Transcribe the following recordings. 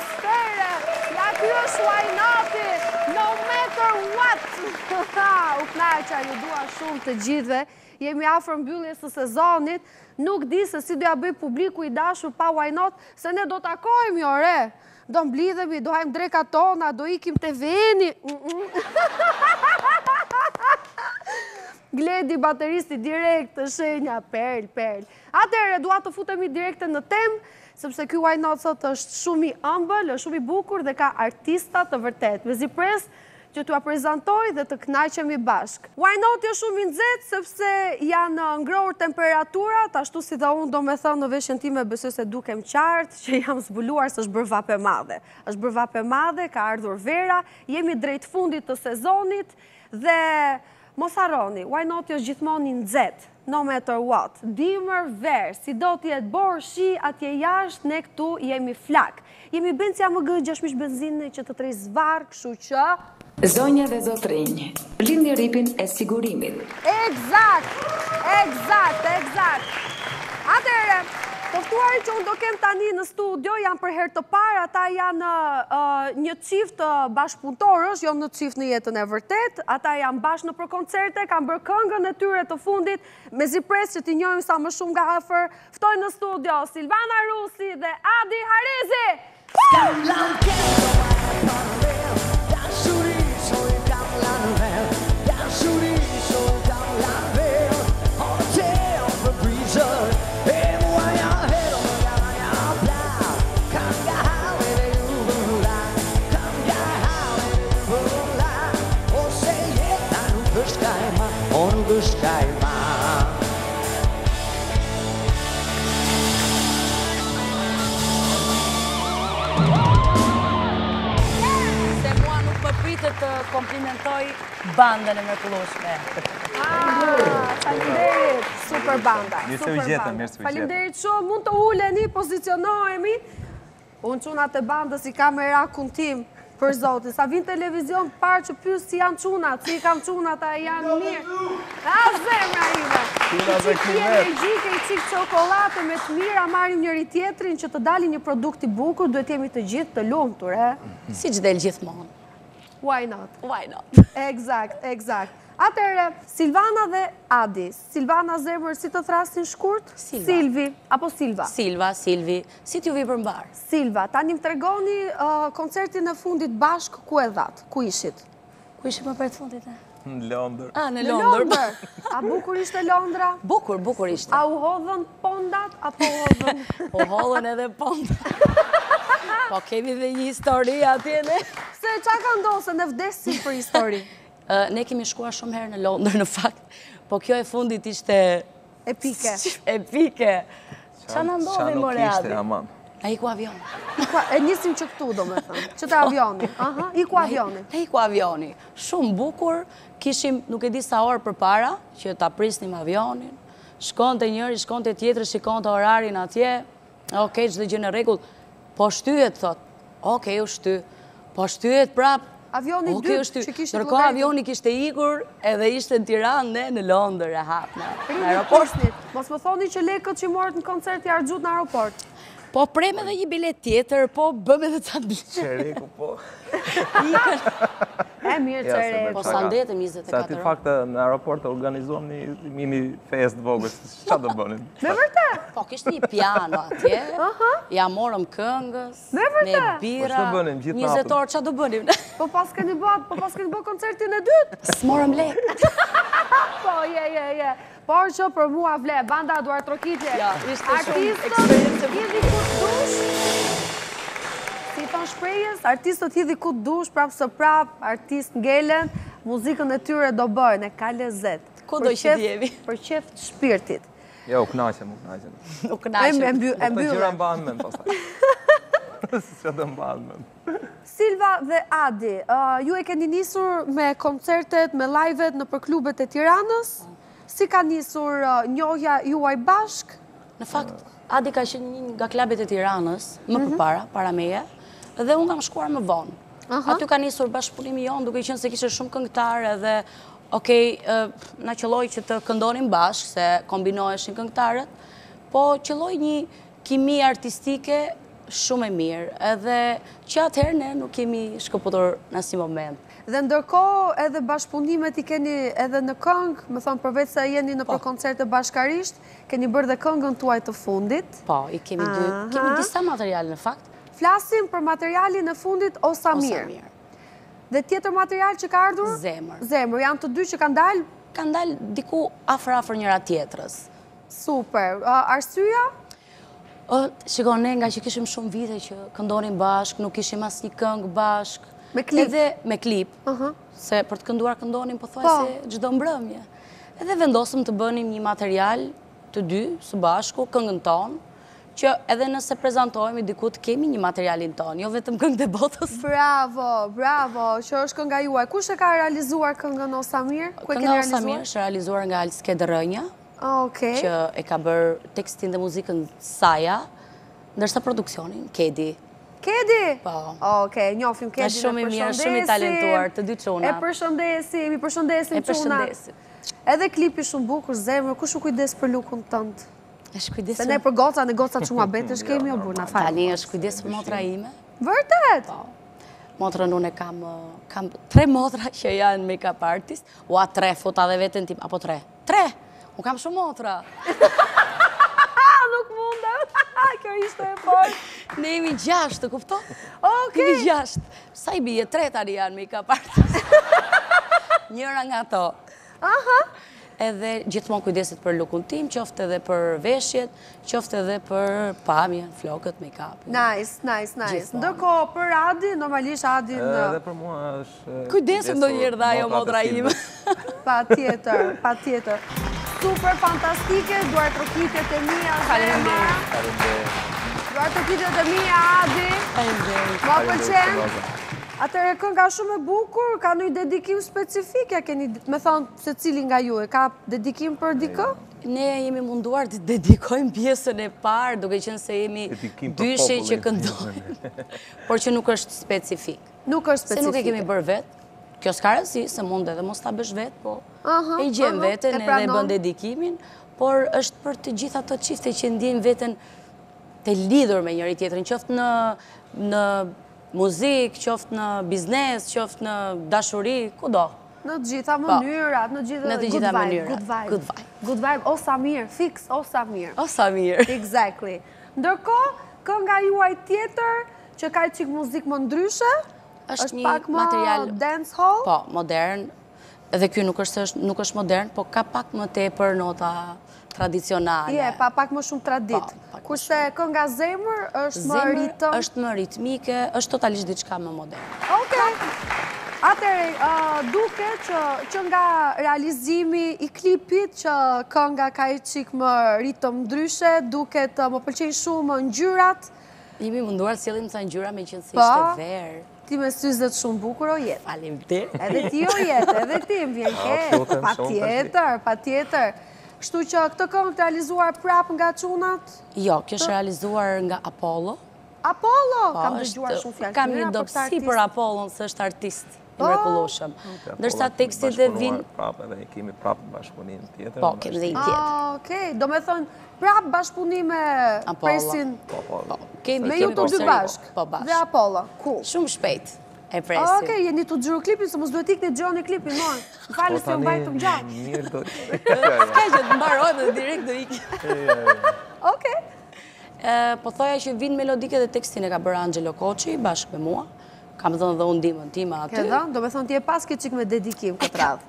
atmosfere. Ja, ky është Why Not-i, no matter what. U knaqa, ju dua shumë të gjithëve. Jemi afër mbylljes së sezonit. Nuk di se si do ja bëj publiku i dashur pa Why Not, se ne do takohemi, ore. Do mblidhemi, do hajmë drekat tona, do ikim te veni. Gledi, bateristi direkt të shenja, perl. Atëherë, dua të futemi direkte në temë, sepse ky Why Not sot është shumë i ëmbël, është shumë i bukur dhe ka artista të vërtet. Me zipres që t'ua prezantoj dhe të kënaqemi bashk. Why Not është shumë i nxehtë sepse janë ngrohur temperaturat, ashtu si dhe unë do me thënë në veshjen time besoj se dukem qartë, që jam zbuluar se është bërë vape madhe. Është bërë vape madhe, ka ardhur vera, jemi drejt fundit të sezonit dhe mos harroni, Why Not është gjithmonë i nxehtë, no matter what. Dimër, verë, si do t'jetë borë, shi, atje jashtë, ne këtu jemi flak. Jemi Benzi AMG 6 mish benzinë që të trej zvarë, kështu që... Zonja dhe zotrinj, lindi ripin e sigurimit. Eksakt. Atëherë, toftuarit që unë do kem tani në studio janë për herë të parë, ata janë një çift bashkëpunëtorësh, jo në çift në jetën e vërtet, ata janë bashkë në për koncerte, kanë bërë këngën e tyre të fundit, me zipres që t'i njohim sa më shumë nga afër, ftoj në studio Silvana Rusi dhe Adi Harizi! Të komplimentoj bandën e mrekullueshme. Faleminderit, super banda. Faleminderit shumë, mund të uleni, pozicionohemi. Unë çunat e bandës i kam me rakun tim, për zotin. Sa vinë televizion, parë që pyes si janë çunat, si kam çunat, a janë mirë. A zemra ime. Qikë energjike, i qikë çokoladë me të mira, marrim njëri tjetrin që të dalin një produkt i bukur, duhet jemi të gjithë të lumtur, Si që del gjithmonë. Why not? Why not? Eksakt. Atëherë, Silvana dhe Adi. Silvana zemër, si të thrasin shkurt? Silvi, apo Silva? Silvi. Si t'ju vi përmbar? Silva, tani më tregoni koncertin e fundit bashk, ku e dhatë? Ku ishit? Ku ishit më për të fundit, Në Londër. Në Londër. A bukur ishte Londra? Bukur ishte. A u hodhën pondat, apo hodhën? Po hodhën edhe pondat. Po kemi dhe një histori atje ne. Se qa ka ndonë se ne vdesim për histori? Ne kemi shkuar shumë herë në Londër në fakt, po kjo e fundit ishte... Epike. Qa në ndodhi more Adi? A iku avioni. E njësim që këtu do me thëmë, që të avioni. Iku avioni. E iku avioni. Shumë bukur, kishim nuk e di sa orë për para, që ta prisnim avionin, shkonte njëri, shkonte tjetër, shikonte orarin atje, okej, çdo gjë në rregull, po shtyhet, thot, okej, u shty, po shtyhet prap, avioni dytë që kishte ndërkohë avioni kishte ikur edhe ishte në Tiranë ne në Londër e hap në aeroport. Mos më thoni që lekët që morët në koncert i arxhut në aeroport. Po prem edhe një bilet tjetër, po bëm edhe ca bilet. Qereku, po. E mirë qereku. Po sa ndetëm 24 orë. Sa ti fakte në aeroport organizuam një mini fest vogël. Qa do bënin? Me vërtet? Po kishte një piano atje, ja morëm këngës, me bira, 20 orë, qa do bënim? Po pas keni bë koncertin e dytë? S'morëm lek. Po, je. Por që për mua vle, banda Duar Trokitje. Ishte shumë artistët hidhi ku dush. Si thon shprehjes, artistët hidhi ku dush, prap së prap, artist ngelen, muzikën e tyre do bëjnë, e ka lezet. Ku do që t'jevi? Për qef të shpirtit. Jo, u knaqem. U knaqem. E mbyllë. Të gjyra mbanë men, pasaj. Se të mbanë men. Silva dhe Adi, ju e keni nisur me koncertet, me live-et në për klubet e Tiranës? Si ka njësur njohja juaj bashk? Në fakt, Adi ka qenë një nga klubet e Tiranës, më përpara, para meje, dhe unë kam shkuar më vonë. Aty ka njësur bashkëpunimi jonë, duke qenë se kishe shumë këngëtarë dhe, okej, na qëlloj që të këndonim bashkë, se kombinoheshin këngëtarët, po qëlloj një kimi artistike shumë e mirë, edhe që atëherë ne nuk kemi shkëputur në asnjë moment. Dhe ndërkohë edhe bashkëpunimet i keni edhe në këngë, më thonë përveç se jeni në për koncerte bashkarisht, keni bërë dhe këngën tuaj të fundit. Po, kemi disa materiale në fakt. Flasim për materialin e fundit Osa Mirë. Dhe tjetër material që ka ardhur? Zemër. Zemër, janë të dy që kanë dalë? Kanë dalë diku afër njëra tjetrës. Super. Arsyeja? Shikon, ne nga që kishim shumë vite që këndonim bashk, nuk kishim asnjë këngë bashk. Me klip? Edhe me klip, se për të kënduar këndonim pothuajse çdo mbrëmje. Edhe vendosëm të bënim një material të dy, së bashku, këngën tonë, që edhe nëse prezantohemi diku të kemi një materialin tonë, jo vetëm këngët e botës. Bravo, bravo, që është kënga juaj. Kush e ka realizuar këngën Osa Mirë? Kënga Osa Mirë është realizuar nga Alske Dërënja, që e ka bërë tekstin dhe muzikën Saja, ndërsa produksionin Kedi. Kedi? Po. Okej, njofim Kedi, është shumë i mirë, shumë i talentuar, të dy çunat. E përshëndesim çunat. Edhe klipi shumë bukur, Zemër, kush u kujdes për lukun tënd? Është kujdes. Se ne për goca, në goca çuna betesh kemi o burna fal. Tani është kujdes për motra ime. Vërtet? Po. Motrën unë kam 3 motra që janë make-up artist, ua 3 futa dhe veten tim, apo 3? 3! Unë kam shumë motra. Nuk mundem. Kjo ishte e fortë. Ne jemi 6, të kupto? Okej. Jemi 6. Sa i bie, 3 tani janë make-up artist. Njëra nga to. Aha. Edhe gjithmonë kujdeset për lukun tim, qoftë edhe për veshjet, qoftë edhe për pamjen, flokët, make-up. Nice. Ndërkohë për Adi, normalisht Adi në... Edhe për mua është... Kujdesem ndonjëherë dhe ajo motra ime. Patjetër. Super fantastike, duar trokitjet e mia, Faleminderit. Duar trokitjet e mia, Adi. Faleminderit. Ma pëlqen? Atëre kënga shumë e bukur, ka një dedikim specifik, me thonë se cili nga ju, e ka dedikim për dikë? Ne jemi munduar të dedikojmë pjesën e parë, duke qenë se jemi dyshe që këndojmë, por që nuk është specifik. Nuk është specifik. Se nuk e kemi bërë vetë, kjo s'ka rëndësi, se mund edhe mos ta bësh vetë, po e gjem vetën edhe bën dedikimin, por është për të gjitha të çifte që ndjejnë veten të lidhur me njëri tjetrin, qoftë në muzik, qoftë në biznes, qoftë në dashuri, kudo. Në të gjitha mënyrat, në të gjitha mënyrat. Good vibe, Osa Mirë, fix Osa Mirë. Osa Mirë. Exactly. Ndërkohë, kënga juaj tjetër, që ka qik muzik më ndryshe, është pak më dance hall? Po, modern. Edhe kjo nuk është modern, po ka pak më tepër nota tradicionale. Pak më shumë tradit. Kurse kënga Zemër është më ritëm? Zemër është më ritmike, është totalisht diçka më modern. Okej. Atëre, duke që nga realizimi i klipit që kënga ka i qik më ritëm ndryshe, duke të më pëlqenjë shumë ngjyrat. Jemi munduar sjellim ca ngjyra me qenë se ishte verë. Ti me syzet shumë bukur o jetë. Faleminderit. Edhe ti o jetë, edhe ti më vjen ke. Patjetër. Kështu që këtë këngë të realizuar prap nga çunat? Jo, kjo është realizuar nga Apollo. Apollo? Kam dëgjuar shumë fjalë. Kam një dobësi për Apollon, se është artist i mrekullueshëm. Ndërsa tekstit e vin... Edhe kemi prap bashkëpunim tjetër. Po, kemi dhe një tjetër. Okej, do me thonë prap bashkëpunim me presin... Me ju të dy bashk? Po, bashk. Dhe Apollo, cool. Shumë shpejt e presim. Okej, jeni të gjuru klipin, se mos duhet ikni të gjoni klipin, mojë. Më falë se më bajtë të më gjatë. Mirë do... Ska që të mbarojnë dhe direkt do iki. Okej. Po thoja që vinë melodike dhe tekstin e ka bërë Angelo Koqi, bashkë me mua. Kam dhënë dhe undimën tima aty. Ke dhënë? Do me thonë ti e pas ke qik me dedikim këtë radhë.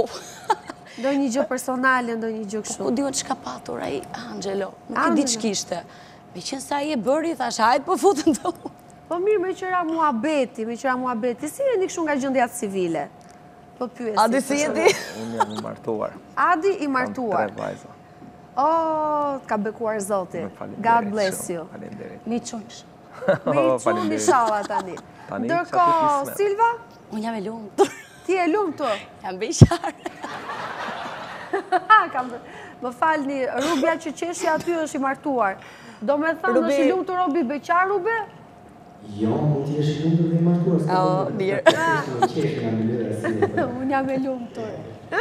Do një gjë personale, do një gjë kështu. Po di unë çka patur ai Angelo. Nuk e di ç'kishte. Me qenë se ai e bëri, thash hajt po futën të unë. Po mirë, me qëra muhabeti, si jeni kështu nga gjendjat civile? Po pyesi. Adi si jeti? Unë jam i martuar. Adi i martuar. Kam 3 vajza. Ka bekuar Zoti. God bless you. Falenderit. Mi qunsh. Mi qunë mi shala tani. Ndërko, Silva? Unë jam e lumtur. Ti e lumtur? Jam beqare. Më falni, Rubja që qeshi aty është i martuar. Do me thënë është i lumtur Robi beqar, Rube? Jo, mund t'i është i lumtur dhe i martuar. Mirë. Unë jam e lumtur.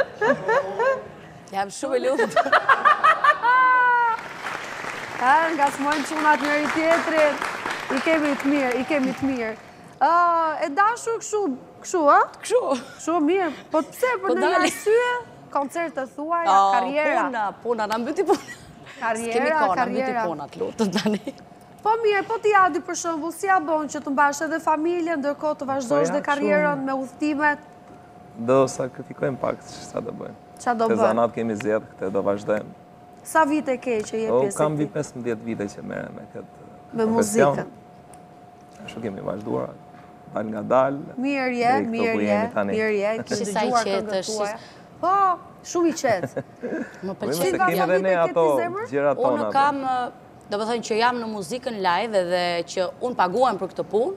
Jam shumë e lumtur. Nga s'mojnë qunat njëri tjetrin. I kemi të mirë. E dashur kështu, a? Kështu mirë. Po pse për në një arsye, koncertet thuaja, karriera. Puna, na mbyti puna. Karriera. Na mbyti puna, të lutëm tani. Po mirë, po t'i Adi për shembull, si ja bon që të mbash edhe familjen, ndërkohë të vazhdojsh dhe karrierën me udhëtimet? Do sakrifikojmë pak sa do bëjmë. Qa do Të bëjmë? zanat kemi zjedhë, këte do vazhdojmë. Sa vite ke që je pjesë Kam e vi 15 vite që merrem me këtë me muzikën? Ashtu kemi vazhduar, dal nga dal. Mirë je, Si sa i qetësh. Po, shumë i qetë. Më Se pëlqen. kemi edhe ne ato gjërat tona. Unë kam, do të thënë që jam në muzikën live edhe që unë paguam për këtë punë,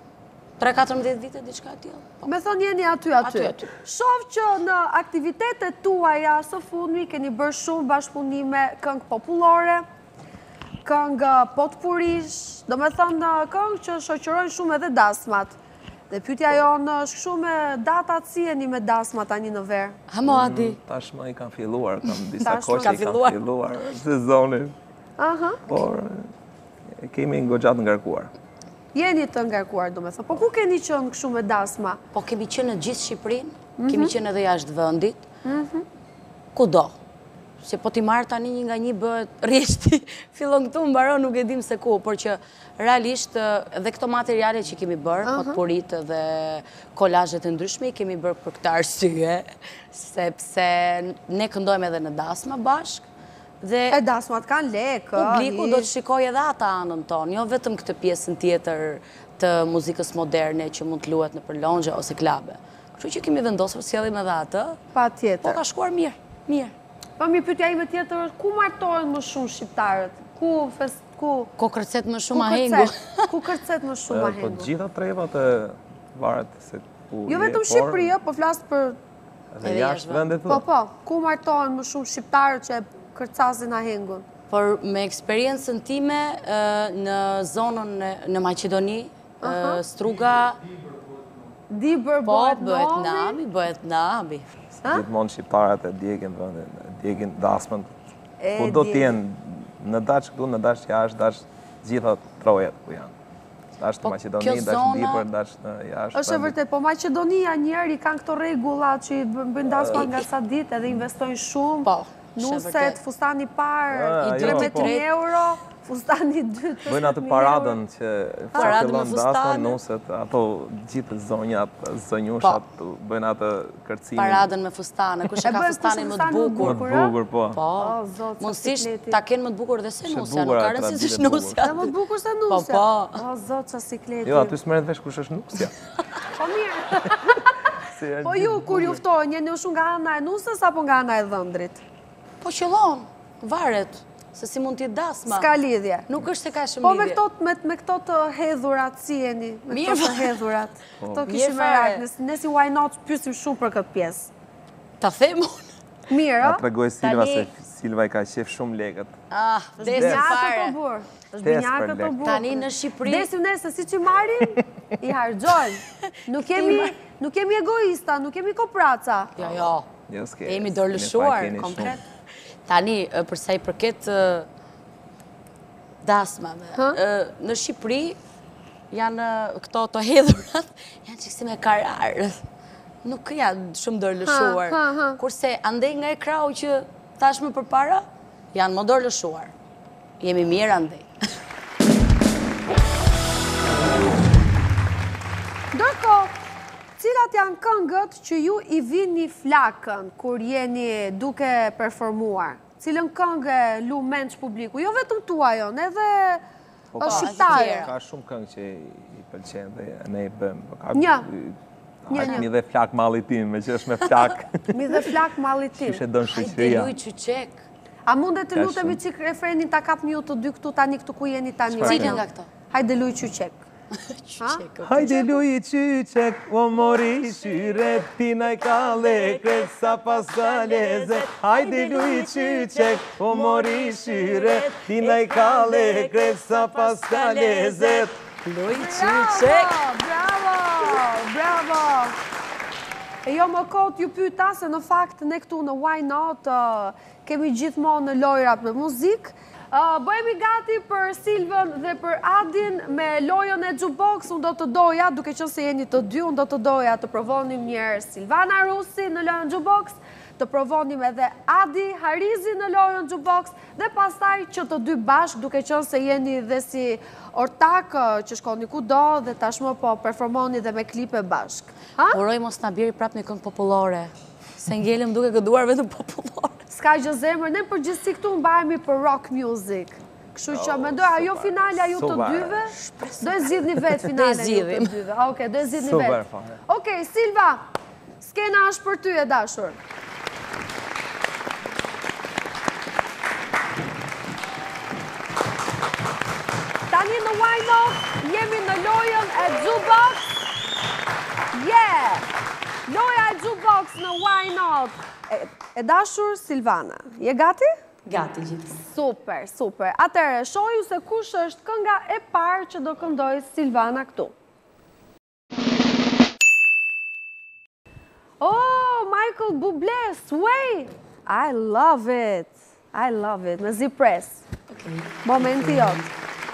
3-14 vite diçka tillë. Me thonë jeni aty. Shoh që në aktivitetet tuaja së fundmi keni bërë shumë bashkëpunime, këngë popullore, këngë potpurish, do me thonë këngë që shoqërojnë shumë edhe dasmat. Dhe pyetja jonë është kështu me datat, si jeni me dasmat tani në verë? Hamo Adi. Tashmë i kanë filluar, kam disa Tashmë kohë që i kanë filluar sezonin. Por kemi goxhat ngarkuar. Jeni të ngarkuar, do me thonë. Po ku keni qenë kështu me dasma? Po kemi qenë në gjithë Shqipërinë, kemi qenë edhe jashtë vendit. Kudo. Se po ti marrë tani një nga një bëhet rrishti, fillon këtu mbaron nuk e dim se ku, por që realisht edhe këto materiale që kemi bërë, potpuritë dhe kolazhet e ndryshme, kemi bërë për këtë arsye, sepse ne këndojmë edhe në dasma bashkë. E dasmat kanë lekë. Publiku do të shikoj edhe ata anën tonë, jo vetëm këtë pjesën tjetër të muzikës moderne që mund të luhet në përlongje ose klabe. Kështu që kemi vendosur sjellim edhe atë. Pa tjetër. Po ka shkuar mirë. Po mi pyetja ime tjetër është ku martohen më shumë shqiptarët? Ku kërcet më shumë ahengu? Ku kërcet më shumë Po ahengu? gjitha trevat e varet se ku Jo vetëm Shqipëri, po flas për edhe jashtë vendit. Po, ku martohen më shumë shqiptarët që kërcasin ahengun? Por me eksperiencën time në zonën në Maqedoni, Struga, Dibër bëhet nami. Gjithmonë shqiptarët e djegin dasmën. Ku do t'jenë në dash këtu, në dash jashtë, dash gjitha trojet ku janë. Dash të Maqedoni, dash në Dibër, dash në jashtë. Është e vërtet, po Maqedonia njerë i kanë këto rregullat që i bëjnë dasma nga sa ditë edhe investojnë shumë. Po. Nuset, fustani parë, i 13 euro, fustani 2. Bëjnë atë paradën që Paradën me fillon fustane. dasma, nuset, ato gjithë zonjat, zonjushat, bëjnë atë kërcimin. Paradën me fustane, kush e ka fustanin më të bukur. Më të bukur, po. Po, mundësisht ta kenë më të bukur dhe se nusja, nuk ka rëndësi si nusja. Dhe më të bukur se nusja. Po. O, zotë qa sikleti. Jo, aty s'merret vesh kush është nusja. Po mirë. Po ju, kur ju ftojnë, jeni u shumë nga ana e nusës apo nga ana e dhëndrit? Po qëllon, varet, se si mund t'jetë dasma. Ska lidhje. Nuk është se ka shumë Po lidhje. me këto të hedhurat, si jeni? Me këto të hedhurat. Këto kishim Mirë fare. merak, ne si Why Not pysim shumë për këtë pjesë. Ta them unë. Mirë, Na a? tregoj Silva se Silva i ka qef shumë lekët. Desi Binjakët fare. të burë. është Des binjakët për të lek. burë. Tani në Shqipëri... Desim nese, si që marim, i hargjojnë. Nuk kemi egoista, nuk kemi kopraca. Jo. Jo, s'ke. Jemi dorëlëshuar, komplet. Tani, përsa i përket dasmave, në Shqipëri janë këto të hedhurat, janë që si me kararë. Nuk janë shumë dorëlëshuar. Kurse andej nga e krau që tashmë për para, janë më dorëlëshuar. Jemi mirë andej. Ndërko, cilat janë këngët që ju i vini flakën kur jeni duke performuar? Cilën këngë lu menç publiku? Jo vetëm tuajon, edhe shqiptare. Ka shumë këngë që i pëlqen dhe ne i bëjmë. Një. Hajtë mi dhe flak malli tim, me që është me flak. Mi dhe flak malli tim. Qyshe dënë Hajde shqyqëria. luj qyqek. A mundet të lutemi qik refrenin ta kap një të dy këtu tani këtu ku jeni tani? Cilën nga këto? Hajde luj qyqek. Qyqek. Hajde luj qyqek, o mori shyret, pina i ka lekret, sa pas ka lezet. Hajde luj qyqek, o mori shyret, pina i ka lekret, sa pas ka lezet. Luj qyqek. Bravo! E jo më kot ju pyta se në fakt ne këtu në Why Not kemi gjithmonë në lojrat me muzik. Bëhemi gati për Silvën dhe për Adin me lojën e jukebox. Unë do të doja, duke qenë se jeni të dy, unë do të doja të provonim njerë Silvana Rusi në lojën jukebox, të provonim edhe Adi Harizi në lojën jukebox, dhe pastaj që të dy bashk, duke qenë se jeni dhe si ortak që shkoni kudo dhe tashmë po performoni dhe me klipe bashk. Uroj mos na bjeri prap një këngë popullore, se ngjelem duke gëduar vetëm popullore. S'ka gjë zemër, ne përgjithësi këtu mbahemi për rock music. Kështu që mendoj, ajo finalja ju të dyve, do e zgjidhni vetë finalja ju të dyve. Oke, do e zgjidhni vetë. Oke, Silva, skena është për ty e dashur. Tani në Why Not, jemi në lojën e jukebox. Loja e jukebox në Why Not. E dashur Silvana, je gati? Gati gjithë. Super, super. Atëre, shoju se kush është kënga e parë që do këndoj Silvana këtu. Oh, Michael Bublé, Sway! I love it. I love it. Me zi pres. Momenti jotë.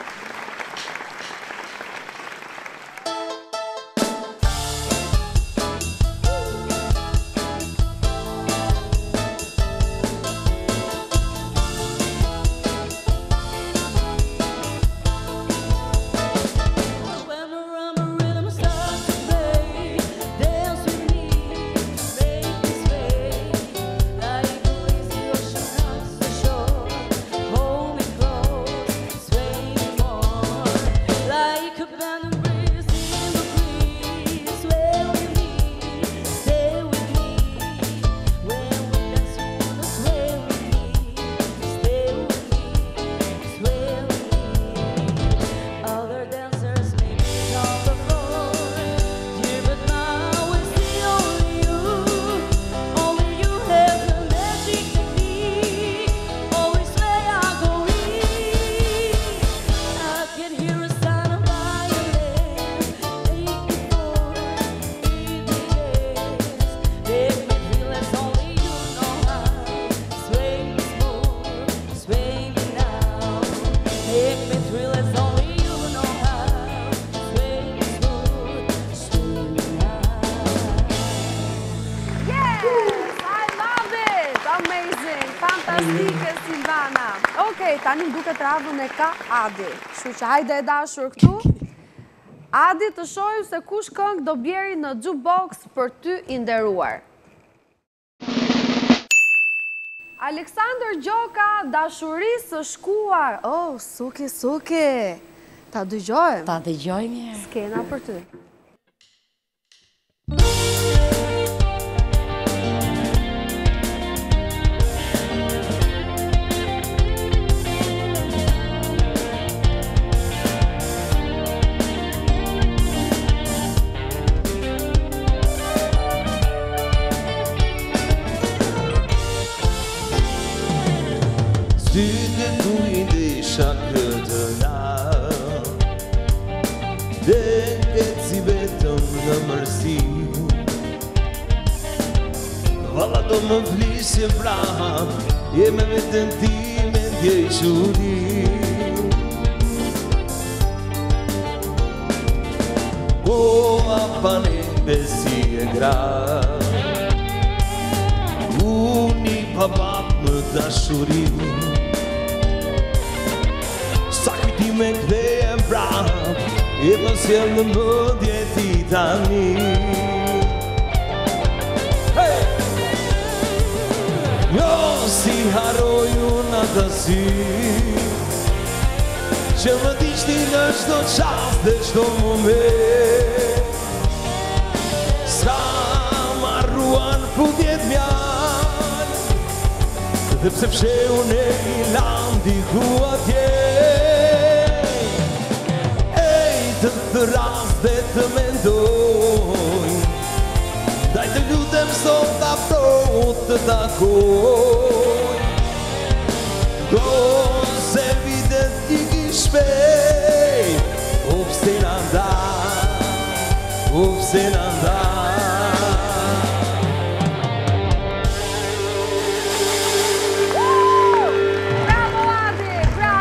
Fantastike, Silvana. Okej, tani duket radhën e ka Adi. Kështu që hajde e dashur këtu. Adi, të shohim se kush këngë do bjeri në jukebox për ty i nderuar. Aleksandër Gjoka, Dashuri së shkuar. Oh, suki, suki. Ta dëgjojmë? Ta dëgjojmë. Skena për ty. Sytë tu i disha këtë la, dhe këtë si vetëm në mërsi. Valla do më flisje prap, je me vetën ti me ndjej qudi. Koha pane besi e gra, unë i papat më dashuri. Me këdhe e mbrap, e më sjell në mëndje ti tani. Jo si haroj unë atë sy, që më diqti në çdo qast dhe çdo moment. S'ka marruan futjet mjan, dhe pse fshehun e i lam diku atje. Të rast dhe të mendoj, daj të lutem sot afro të takoj. Do se vitet t'i ki shpej, o pse na nda, o pse na nda. Bravo Adi, bravo.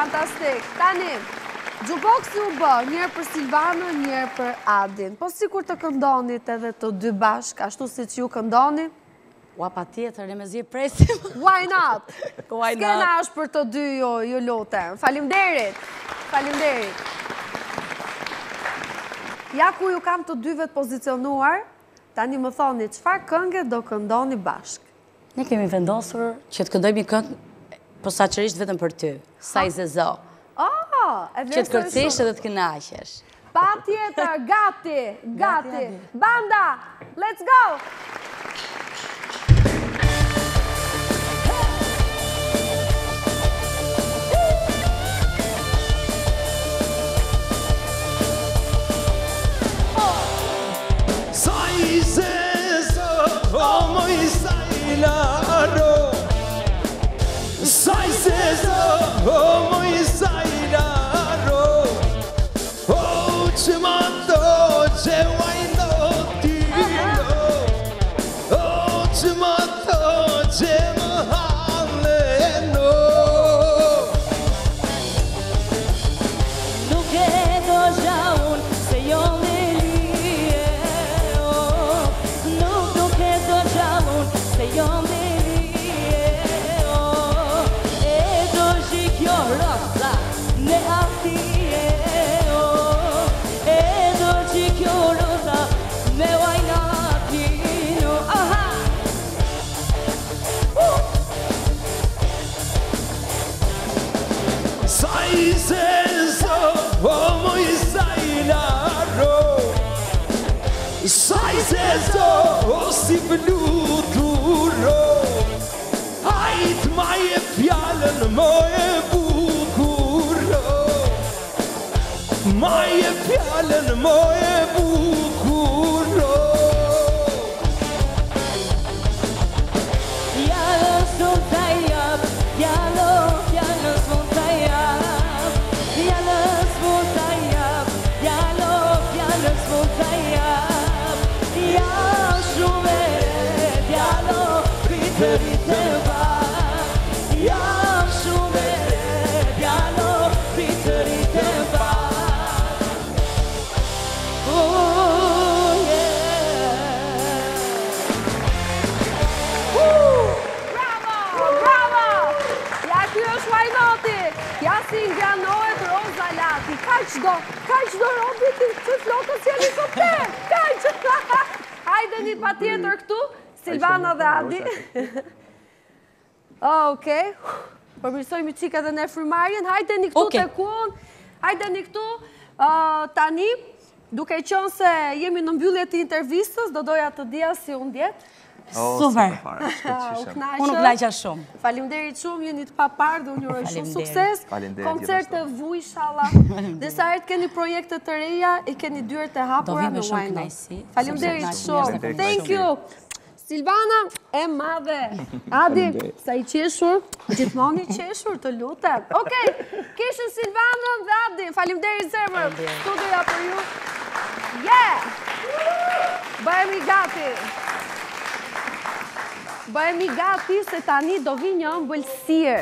Fantastik. Tani, Gjuboksi u bë, njërë për Silvanën, njërë për Adin. Po sikur të këndonit edhe të dy bashk, ashtu si që ju këndoni? Ua, pa tjetër, ne me zi presim. Why not? Why not? Skena është për të dy ju lutem. Faleminderit. Faleminderit. Ja ku ju kam të dyve të pozicionuar, tani më thoni çfarë këngë do këndoni bashk. Ne kemi vendosur që të këndojmë një këngë posaçërisht vetëm për ty, Saj Zezo. E Që të kërcesh edhe të kënaqesh. Pa tjetër, gati. Banda, let's go! Saj Zezo, o moj sajlaro. Saj Zezo, o moj sajlaro. O që ma do që vajno tiro. O që ma do që më haleno. Nuk e do gjaun se jo me lije. Nuk e do gjaun se jo me lije. E do zhikjo rosa ne atije. E do zhikjo rosa me wajnatino. Aha! Saj Zezo, o moj sajlaro. Saj Zezo, o si fluturo. Hajt ma je fjallën moje bukuro. Ma je fjallën moje bukuro. Fjallë s'mon t'a jap, fjallë s'mon t'a jap. Fjallë s'mon t'a jap, fjallë s'mon t'a jap. Jam shumë e re, fjallë pritërit e pak. Jam shumë e re, fjallë pritërit e pak. Oh, Bravo! Ja ky është wajnoti. Ja si ngjanohet Roza Lati. Kaq do robi ti të flokës si helikopter. Kaq. Hajdeni patjetër këtu, Silvana dhe Adi. Okej. Përmirësojmë çik edhe në frymarrjen. Hajdeni këtu tek unë. Hajdeni këtu. Tani, duke qenë se jemi në mbyllje të intervistës, do doja të dija si u ndjet. Super. Unë nuk knaqja shumë. Faleminderit shumë, jeni të paparë dhe unë juroj shumë sukses. Koncert të vuj, inshallah. Dhe sa herë keni projekte të reja, i keni dyert e hapura në Why Not. Faleminderit shumë. Thank you. Silvana e madhe. Adi, sa i qeshur, gjithmonë i qeshur, të lutem. Okej, kishën Silvanën dhe Adin. Faleminderit zemër. Studioja për ju. Yeah! Bëhemi gati. Bëhemi gati se tani do vi një ëmbëlsirë.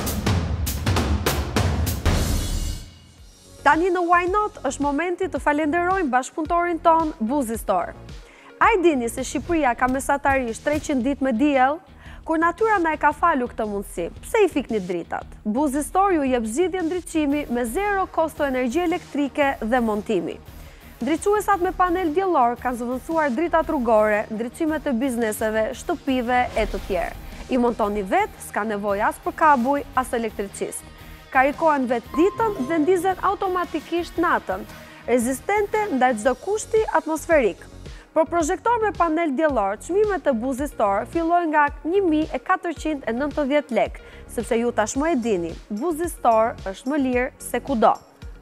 Tani në Why Not është momenti të falenderojmë bashkëpunëtorin ton Buzi Store. A i dini se Shqipëria ka mesatarisht 300 ditë me diell, kur natyra na e ka falu këtë mundësi. Pse i fikni dritat? Buzi Store ju jep zgjidhje ndriçimi me zero kosto energji elektrike dhe montimi. Ndriçuesat me panel diellor kanë zëvendësuar dritat rrugore, ndriçimet e bizneseve, shtëpive e të tjerë. I montoni vetë, s'ka nevojë as për kabuj, as elektricist. Karikohen vetë ditën dhe ndizen automatikisht natën, rezistente ndaj çdo kushti atmosferik. Për projektor me panel diellor, çmimet e Buzi Store fillojnë nga 1490 lekë, sepse ju tashmë e dini, Buzi Store është më lirë se kudo.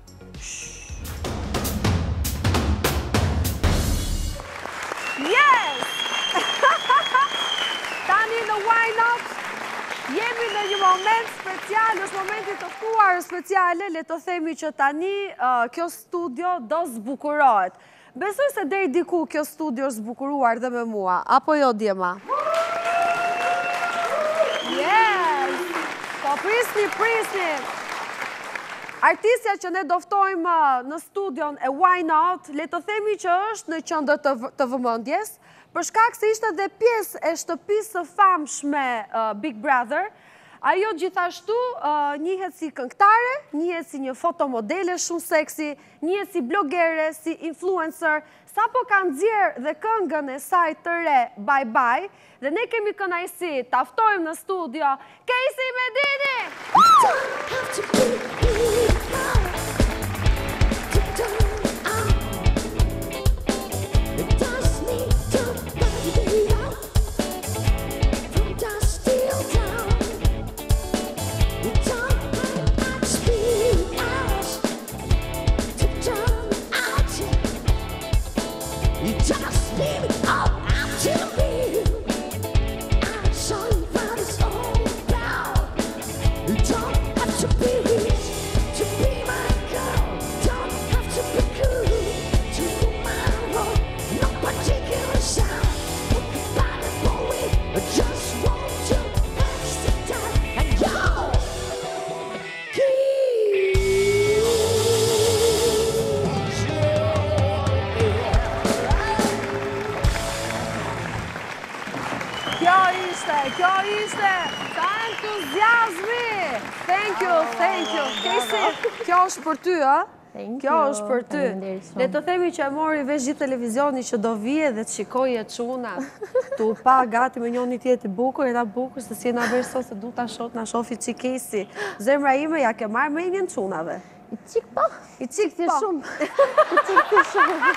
Yes! Tani në Why Not jemi në një moment special, është momenti të ftuar speciale, le të themi që tani kjo studio do zbukurohet. Besoj se deri diku kjo studio është zbukuruar dhe me mua, apo jo Djema? Yes! Po prisni! Artistja që ne doftojmë në studion e Why Not, le të themi që është në qendër të vëmendjes, për shkak se ishte dhe pjesë e shtëpisë së famshme Big Brother. Ajo gjithashtu njihet si këngëtare, njihet si një fotomodele shumë seksi, njihet si blogere, si influencer, sapo ka nxjerrë dhe këngën e saj të re Bye Bye, dhe ne kemi kënaqësi ta ftojmë në studio Casey Medini. Kjo ishte, sa entuziazmi! Thank you. Casey, kjo është për ty, a? Kjo është për ty. Le të themi që e mori vesh gjithë televizioni që do vije dhe të shikoje çuna. Tu pa gati me njëri tjetër bukur, era bukur, se si na bëj sot se du ta shoh, na shofi çik Casey. Zemra ime ja ke marrë mendjen çunave. I qik po? I qik ti shumë. I qik ti shumë.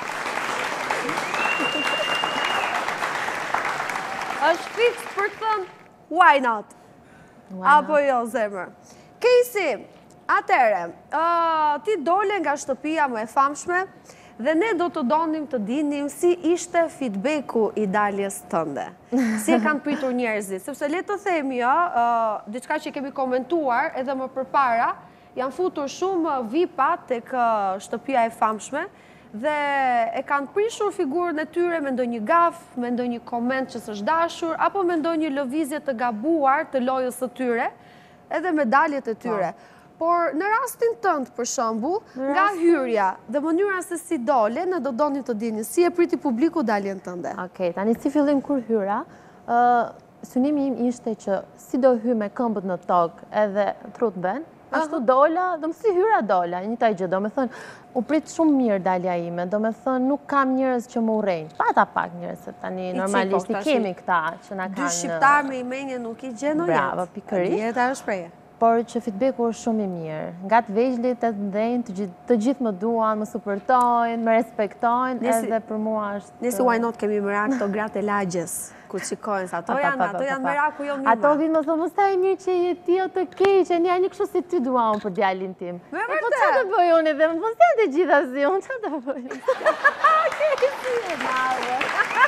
është fix për të thënë, why not? Apo jo, zemër. Casey, atëre, ti dole nga shtëpia më e famshme dhe ne do të donim të dinim si ishte feedbacku i daljes tënde. Si e kanë pritur njerëzit. Sepse le të themi, diçka që kemi komentuar edhe më përpara, janë futur shumë VIP-a tek shtëpia e famshme, dhe e kanë prishur figurën e tyre me ndonjë gaf, me ndonjë koment që s'është dashur, apo me ndonjë lëvizje të gabuar të lojës së tyre, edhe medaljet e tyre. Por në rastin tënd, për shembull, nga hyrja dhe mënyra se si dole, ne do donim të dini si e priti publiku daljen tënde. Okej, tani si fillim kur hyra, synimi im ishte që si do hy me këmbët në tokë edhe trut ben, ashtu dola, do më si hyra dola, një taj gjë, do me thënë, u prit shumë mirë dalja ime, do me thënë, nuk kam njërës që më urejnë, pata pak njërës, se tani normalisht i kemi këta që na kanë... Dy shqiptar me imenje nuk i gjenë jetë. Bravo, pikërisht. Jeta është shpreje. Por që feedbacku është shumë i mirë. Nga të vegjlit e të ndhenjë, të gjithë më duan, më supportojnë, më respektojnë, edhe për mua është... Nesi why not kemi merak këto gratë e lagjes, ku qikojnë, ato janë meraku jo mima. Ato vinë më thëmë, mos ta e mirë që je ti o të keqe, një kështu si ty dua unë për djalin tim. Me vërtet? Po që të bëj unë edhe, më posë janë të gjitha si unë, që të bëj unë? Kesi e madhe.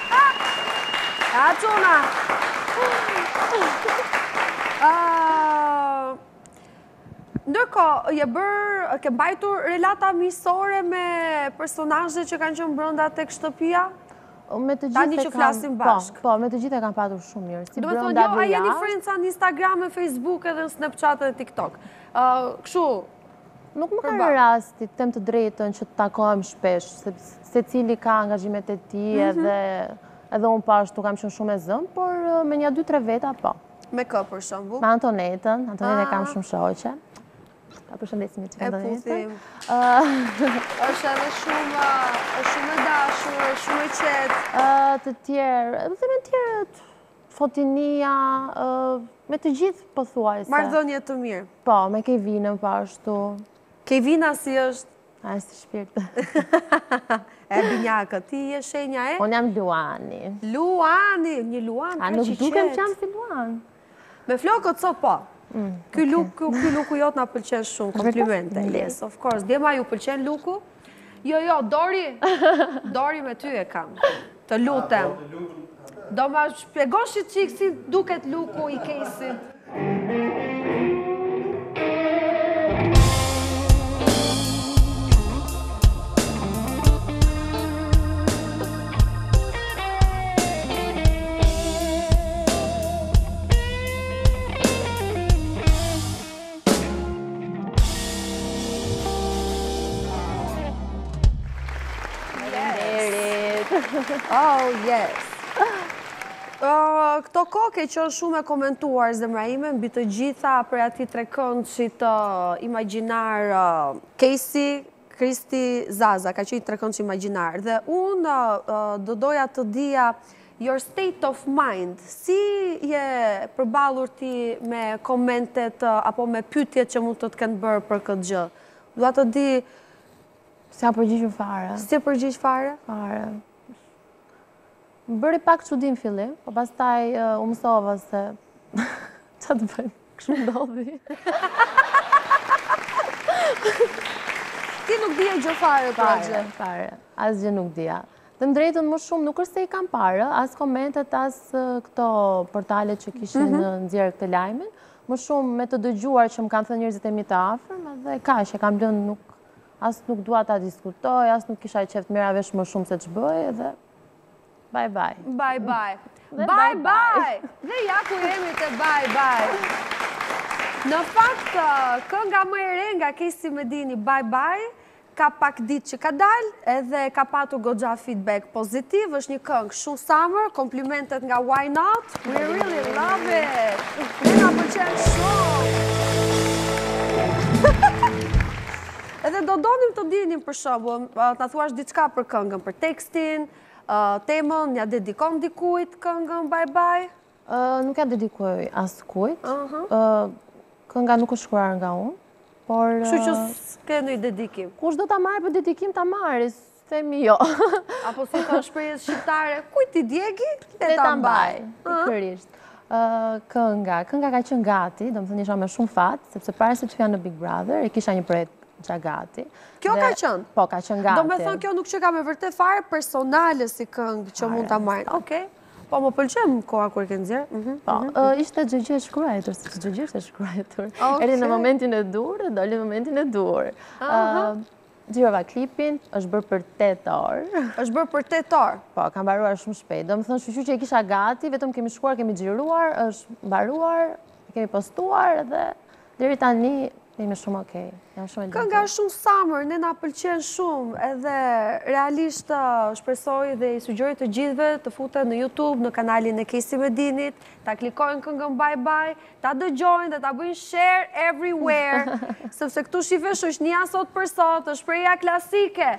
A quna! Ndërko, ke mbajtur relata miqësore me personazhe që kanë qenë brenda tek shtëpia? Me të Tani që flasim bashk. Po, me të gjithë e kanë patur shumë mirë. Do me thonë, jo, a jeni friendsa në Instagram, në Facebook, edhe në Snapchat dhe TikTok. Kështu? Nuk më kanë rasti, tem të drejtën që të takohem shpesh, se cili ka angazhimet e ti, edhe unë pashtu kam qenë shumë e zëmë, por me një 2-3 veta, po. Me kë, për shembull? Me Antonetën kam shumë shoqe. Ta përshëndesim që Antonetën. është edhe shumë e dashur, shumë e qetë. Të tjerë, dhe me tjerë, Fotinia, me të gjithë pothuajse. Marrëdhënie të mirë. Po, me Kevinën pashtu. Kevina si është? A, si shpirt. E binjakë, ti je shenja e? Unë jam Luani. Luani, një Luan ka që qetë. A, nuk dukem që jam si Luan. Me flokët sot po. Ky luku jot na pëlqen shumë, komplimente. Yes, of course. Djema ju pëlqen luku? Jo, Dori me ty e kam. Të lutem. Do ma shpjegoshi qik si duket luku i Caseyt. Oh, yes. Këto koke që është shumë e komentuar, zemra ime, mbi të gjitha për ati tre këndshit imagjinar Casey, Kristi, Zaza, ka qenë tre këndsh imagjinar. Dhe unë do doja të dija your state of mind, si je përballur ti me komentet apo me pyetjet që mund të të kenë bërë për këtë gjë? Dua të di... Si a përgjigjur fare. Si e përgjigj fare? Fare. Më bëri pak çudim fillim, po pastaj u mësova se ç'a të bëj, kështu ndodhi. Ti nuk dije gjë fare për gjë. Fare, asgjë nuk dija. Dhe më drejtën më shumë nuk është se i kam parë, as komentet, as këto portale që kishin nxjerrë këtë lajmin, më shumë me të dëgjuar që më kanë thënë njerëzit e mi të afërm, dhe kaq e kam lënë, as nuk dua ta diskutoj, as nuk kisha qef të merra vesh më shumë se ç'bëj, dhe bye bye. Bye bye. Bye bye. Dhe ja ku jemi te bye bye. Në fakt, kënga më e re nga Casey Medini, Bye Bye, ka pak ditë që ka dalë, edhe ka patur goxha feedback pozitiv, është një këngë shumë summer, komplimentet nga Why Not, we really love it. Ne na pëlqen shumë. Edhe do donim të dinim për shembull, ta thuash diçka për këngën, për tekstin, temën, ja dedikon dikujt këngën Bye Bye? Nuk ja dedikoj askujt. Kënga nuk është shkruar nga unë, por... Kështu që s'ke ndonjë dedikim. Kush do ta marrë për dedikim ta marrë, themi jo. Apo si thon shprehjes shqiptare, kujt i djegi, le ta mbaj. Pikërisht. Kënga ka qenë gati, domethënë isha me shumë fat, sepse para se të hyja në Big Brother, e kisha një projekt gati. Kjo ka qenë? Po, ka qenë gati. Do me thënë kjo nuk që ka me vërtet fare personale si këngë që mund ta marrë. Okej. Po, më pëlqen koha kur e ke nxjerrë. Po, ishte gjë e shkruar, si çdo gjë është e shkruar. Erdhi në momentin e dur, doli në momentin e dur. Xhirova klipin, është bërë për 8 orë. Është bërë për 8 orë? Po, ka mbaruar shumë shpejt. Do më thënë, shqyqy që e kisha gati, vetëm kemi shkuar, kemi xhiruar, është mbaruar, kemi postuar, dhe deri tani jemi shumë okej. Kënga është shumë summer, ne na pëlqen shumë, edhe realisht shpresoj dhe i sugjeroj të gjithëve të futen në YouTube, në kanalin e Casey Medinit, ta klikojnë këngën Bye Bye, ta dëgjojnë dhe ta bëjnë share everywhere, sepse këtu shifesh është një sot për sot, është shprehja klasike.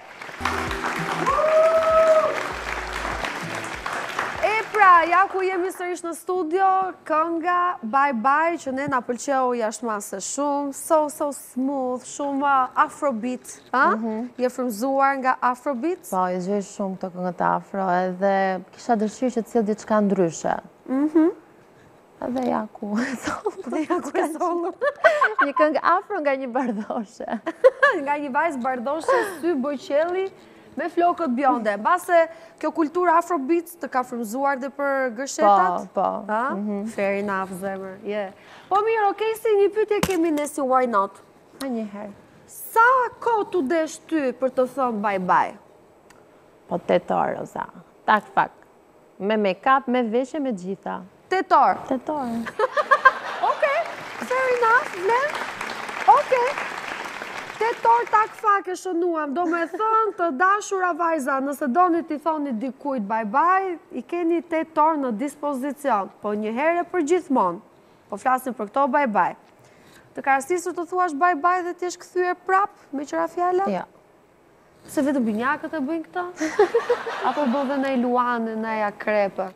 Pra, ja ku jemi sërish në studio, kënga Bye Bye, që ne na pëlqeu jashtëmase shumë, so smooth, shumë afrobeat, je frymzuar nga afrobeat? Po, e gjej shumë këto këngët afro, edhe kisha dëshirë që të sjell diçka ndryshe. Edhe ja ku e sollu. Një këngë afro nga një bardhoshe. Nga një vajzë bardhoshe, sy bëqelli, me flokët bjonde. Mbase kjo kultura afrobeats të ka frymzuar dhe për gërshetat? Po. Fair enough, zemër. Po mirë, okej, si një pyetje kemi ne si Why Not? A njëherë. Sa kohë tu desh ty për të thënë Bye Bye? Po 8 orë, Roza. Tak fak. Me make-up, me veshje, me gjitha. 8 orë? 8 orë. Okej, fair enough, vlen. Okej. 8 orë tak fak e shënuam, do me thënë të dashura vajza, nëse doni t'i thoni dikujt Bye Bye, i keni 8 orë në dispozicion, po një herë për gjithmonë, po flasim për këto Bye Bye. Të ka rastisur të thuash Bye Bye dhe t'jesh kthyer prap, me qëra fjalla? Ja. Se vetëm binjakët e bëjnë këta? Apo bën dhe nej luane, nej akrepe?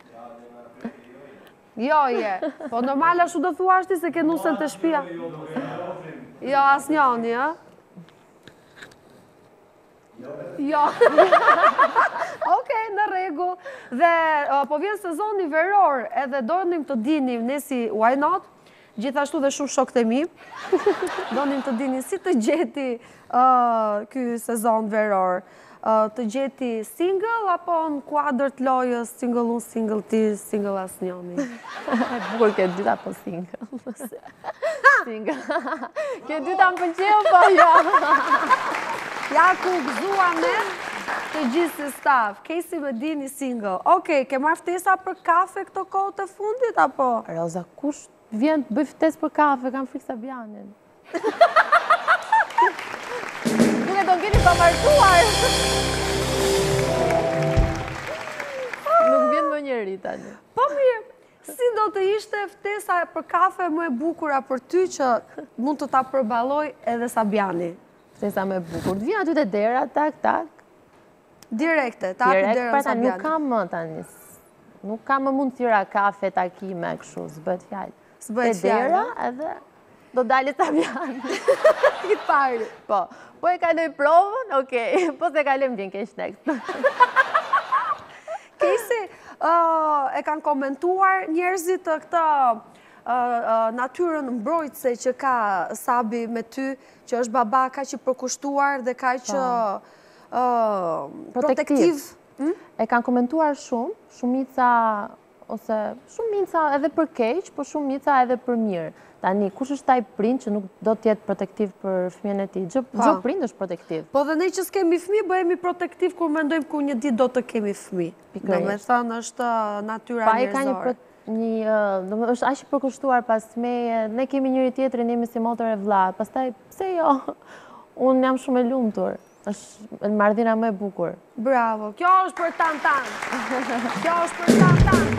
Jo, po normal ashtu do thuash ti se ke nusen të shtëpia. Jo, as njoni, Jo. Okej, në rregull. Dhe po vjen sezoni veror, edhe donim të dinim ne si Why Not, gjithashtu dhe shumë shokët e mi, donim të dinim si të gjeti ky sezon veror. Të gjeti single, apo në kuadër të lojës single unë, single ti, single asnjëni? Bukur ke dyta po single. Single. Ke dyta më pëlqeu, po jo. Ja ku gëzuam ne të gjithë si staf, Casey Medini single. Okej, ke marrë ftesa për kafe këto kohët e fundit, apo? Roza, kush vjen të bëj ftesë për kafe, kam frikë Sabianin. Duke do ngeni pa martuar. tani. Po mirë, si do të ishte ftesa për kafe më e bukura për ty që mund të ta përballoj edhe Sabiani? Ftesa më e bukur. Të vjen aty te dera, tak, tak. Direkte, ta hapi derën Direkt, Sabiani. nuk kam më tani. Nuk kam më mundësira kafe, takime, kështu, s'bëhet fjalë. S'bëhet Te dera fjalë. edhe do dalet Sabiani. I pari. Po e kaloj provën, okej. Po se kalojmë din keq next. Kesi, e kanë komentuar njerëzit të këtë natyrën mbrojtëse që ka Sabi me ty, që është baba ka që përkushtuar dhe ka që protektiv. E kanë komentuar shumica edhe për keq, po shumica edhe për mirë. Tani, kush është taj prind që nuk do t'jetë protektiv për fëmijën e tij? Gjë prind është protektiv. Po dhe ne që s'kemi fëmi, bëhemi protektiv kur mendojmë ku një ditë do të kemi fëmi. Do me thënë është natyra njerëzore. Është aq i përkushtuar pas meje, ne kemi njëri tjetrin, jemi si motor e vlla. Pastaj, pse jo? Unë jam shumë e lumtur. Është marrëdhënia më e bukur. Bravo. Kjo është për tan-tan. Kjo është për tan-tan.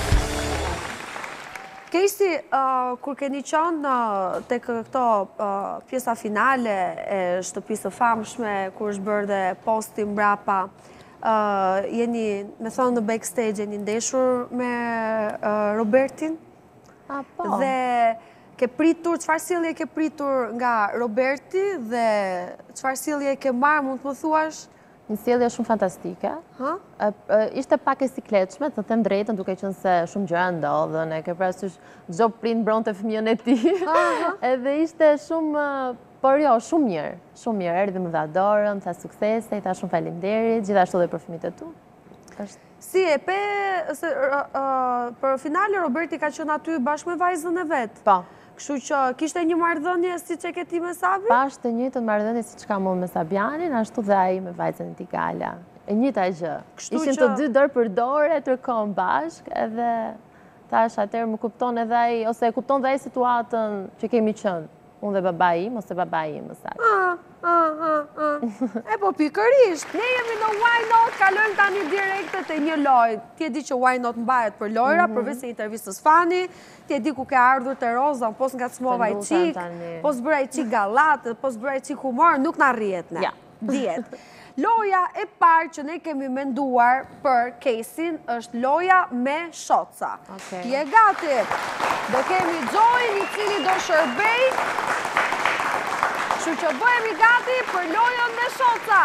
Kesi, kur keni qenë tek këto pjesa finale e shtëpisë së famshme, kur është bërë dhe posti mbrapa, jeni, me thonë në backstage, jeni ndeshur me Robertin? Po. Dhe ke pritur, çfarë sjellje ke pritur nga Roberti dhe çfarë sjellje ke marrë, mund të më thuash? Një sjellje shumë fantastike. Ishte pak e sikletshme, të them drejtën, duke qenë se shumë gjëra ndodhen, e ke parasysh çdo prind mbronte fëmijën e tij. Edhe ishte shumë, por jo, shumë mirë. Shumë mirë, erdhi më dha dorën, tha suksese, i tha shumë faleminderit, gjithashtu edhe për fëmijët e tu. Si e pe, për finale Roberti ka qenë aty bashkë me vajzën e vet. Po. Kështu që kishte një marrëdhënie si që ke ti me Sabi? Pas të njëjtën marrëdhënie si që kam unë me Sabianin, ashtu dhe ai me vajzën e tij Gala. E njëjta gjë. Ishin të dy dorë për dorë, tërkohën bashkë, edhe thash atëherë më kupton edhe ai, ose e kupton dhe ai situatën që kemi qenë. Unë dhe baba im, ose baba im më saktë. E po pikërisht, ne jemi në Why Not, kalojmë tani direkte te një lojë. Ti e di që Why Not mbahet për lojra, përveç se intervistës fani, ti e di ku ke ardhur te Roza, po s'nga cmova i qik, po s'bëra i qik gallat, po s'bëra i qik humor, nuk na rrihet ne. Diet. Loja e parë që ne kemi menduar për kesin është loja me shoca. Ti e gati. Do kemi Gjojin i cili do shërbej. Kështu që bëhemi gati për lojën me shoca.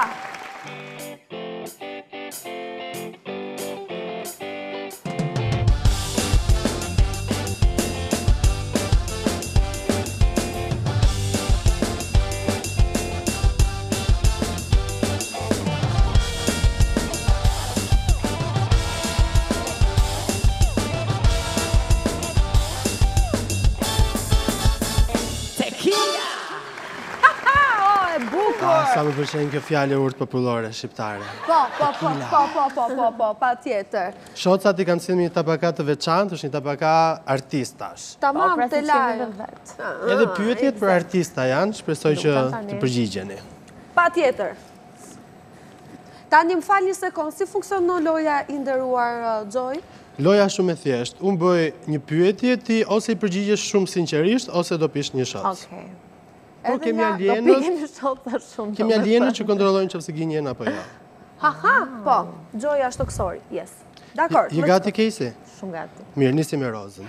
Sa më pëlqen kjo fjalë urtë popullore shqiptare. Po, pa tjetër. Shocat i kanë cilë një tabaka të veçantë, është një tabaka artistash. Tamam, të lajë. Edhe pyetjet për artista janë, shpresoj që të përgjigjeni. Pa tjetër. Tani më fal një sekond, si funksionon loja i nderuar Gjoj? Loja shumë e thjeshtë. Unë bëj një pyetje, ti ose i përgjigjesh shumë sinqerisht, ose do pish një shot. Por kemi alienët që kontrollojnë që pëse gjenjen apo jo. Po, Gjoja shtokësori, yes. Dakor. Je gati Kejsi? Shumë gati. Mirë, nisi me Rozën.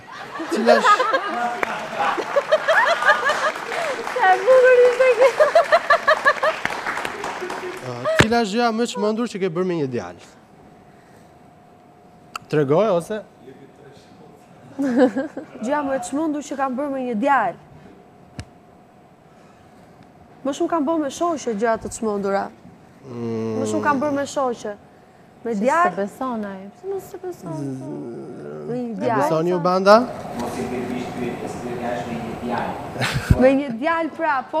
Cila është gjëja më e çmendur që ke bërë me një djalë? Tregoj ose? Gjëja më e çmendur që kam bërë me një djalë. Më shumë kam bërë me shoqe gjëra të çmendura. Më shumë kam bërë me shoqe. Me djalë. Se beson ai. Pse mos se beson? Me një E djalë. besoni ju banda? Mos i përvisht pyetjes, si ka është me një djalë. Me një djalë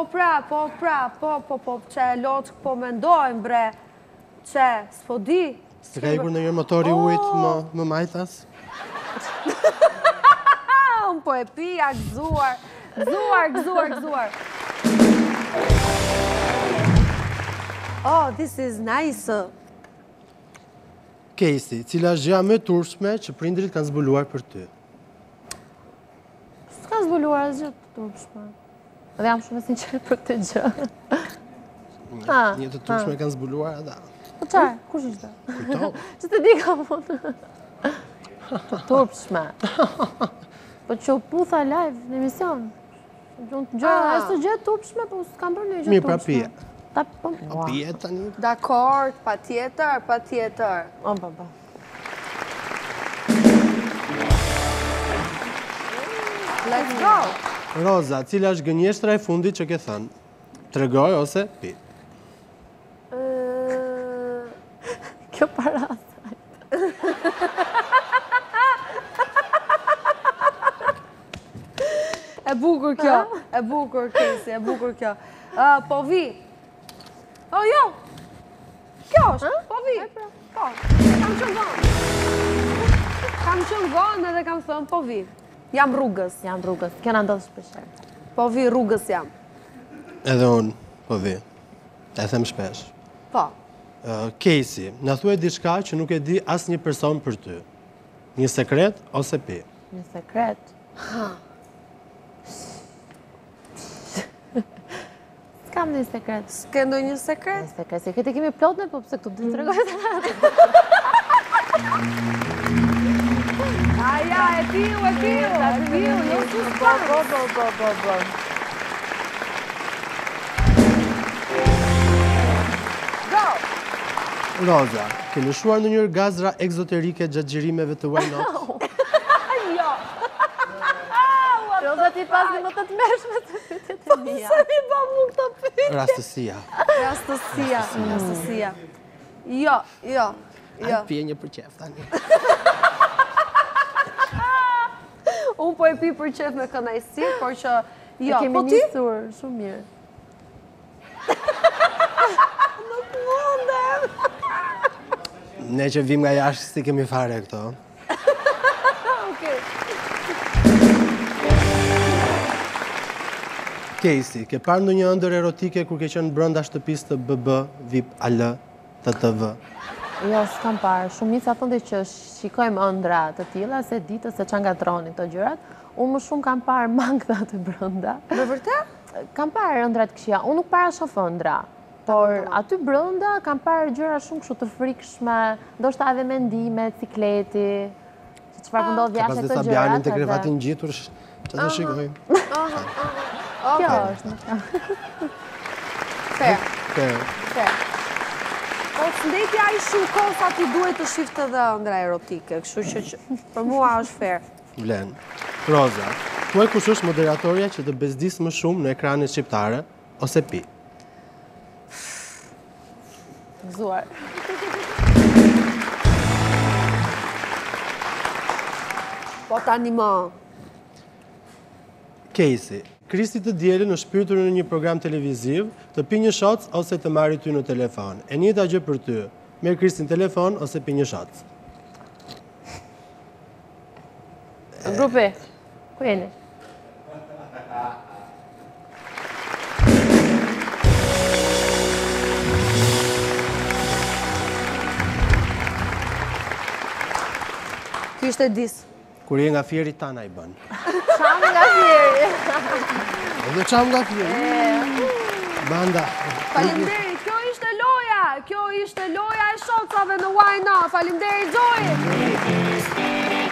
po, që e loç po mendojmë bre, që s'po di. Se ka ikur në njërë motori ujtë më majtas? Unë po e pija, gëzuar. Oh, this is nice. Casey, cila është gjëja më e turpshme që prindrit kanë zbuluar për ty? S'ka zbuluar asgjë të turpshme. Dhe jam shumë e sinqert për këtë gjë. Një të turpshme kanë zbuluar ata. Po qarë? Kush ishte? Kujto? Që të di ka punë. Të turpshme. Po që u putha live në emision. Ashtë gjë turpshme, po s'kam bërë një gjë turpshme. Mirë, pra pije. Pije tani? Dakord, pa tjetër. O, baba. Let's go! Roza, cila është gënjeshtra e fundit që ke thënë? Tregoj ose pi? Kjo para asaj. E bukur kjo, e bukur Casey, e bukur kjo. Po vi. O, jo! Kjo është, po vi. Po, kam qënë vonë. Kam qënë vonë edhe kam thënë, po vi. Jam rrugës. Kjo në ndodhë shpesher. Po vi, rrugës jam. Edhe unë, po vi. E them shpesh. Po. Casey, në thuaj diçka që nuk e di asë një person për ty. Një sekret ose pi? Një sekret? S'kam një sekret. S'ke ndo një sekret? Një sekret, se këtë kemi plot në, po pëse këtu të tregoj të ratë. Aja, e piu, jo s'u Po. Roza, ke lëshuar në njërë gazra egzoterike gjatë gjirimeve të Why Not? Jo. Roza ti pas një më të mërshme të pytet e mija. Se mi ba mu këto pytje. Rastësia. Jo. Ajë pije një për qef, tani. Unë po e pi për qef me kënajsi, por që... Jo, kemi po ti? njësur, shumë mirë. Nuk mundem. Ne që vim nga jashtë, si kemi fare këto. Okej. Casey, ke parë në një ëndër erotike kur ke qenë brënda shtëpis të BB, VIP, AL, TTV? Jo, s'kam parë. Shumica thonë që shikojmë ëndra të tilla, se ditë se çan ngatroni këto gjërat. Unë më shumë kam parë mangda të brënda. Me vërtet? Kam parë ëndra të këqija. Unë nuk para shoh ëndra. Por aty brënda kam parë gjëra shumë kështu të frikshme, ndoshta edhe mendime, cikleti, se çfarë po ndodh jashtë këto gjëra. Ka pas dhe Fabianin të krevatin gjitur, që të shikojmë. Kjo është, më Fair. Po s'ndetja i shumë kohë sa ti duhet të shifte dhe ëndra erotike, kështu që për mua është fair. Vlen. Roza, thuaj kush është moderatorja që të bezdis më shumë në ekranet shqiptare, ose pi? gëzuar. Po tani më. Casey, Kristi të dielën në shpirtur në një program televiziv, të pi një shoc ose të marri ty në telefon. E njëjta gjë për ty. Merr Kristin telefon ose pi një shoc. Grupi, ku jeni? Ky ishte dis. Kur je nga Fieri tana i bën. Çam nga Fieri. Edhe çam nga Fieri. Banda. Faleminderit, kjo ishte loja e shocave në Why Not. Faleminderit Zoe.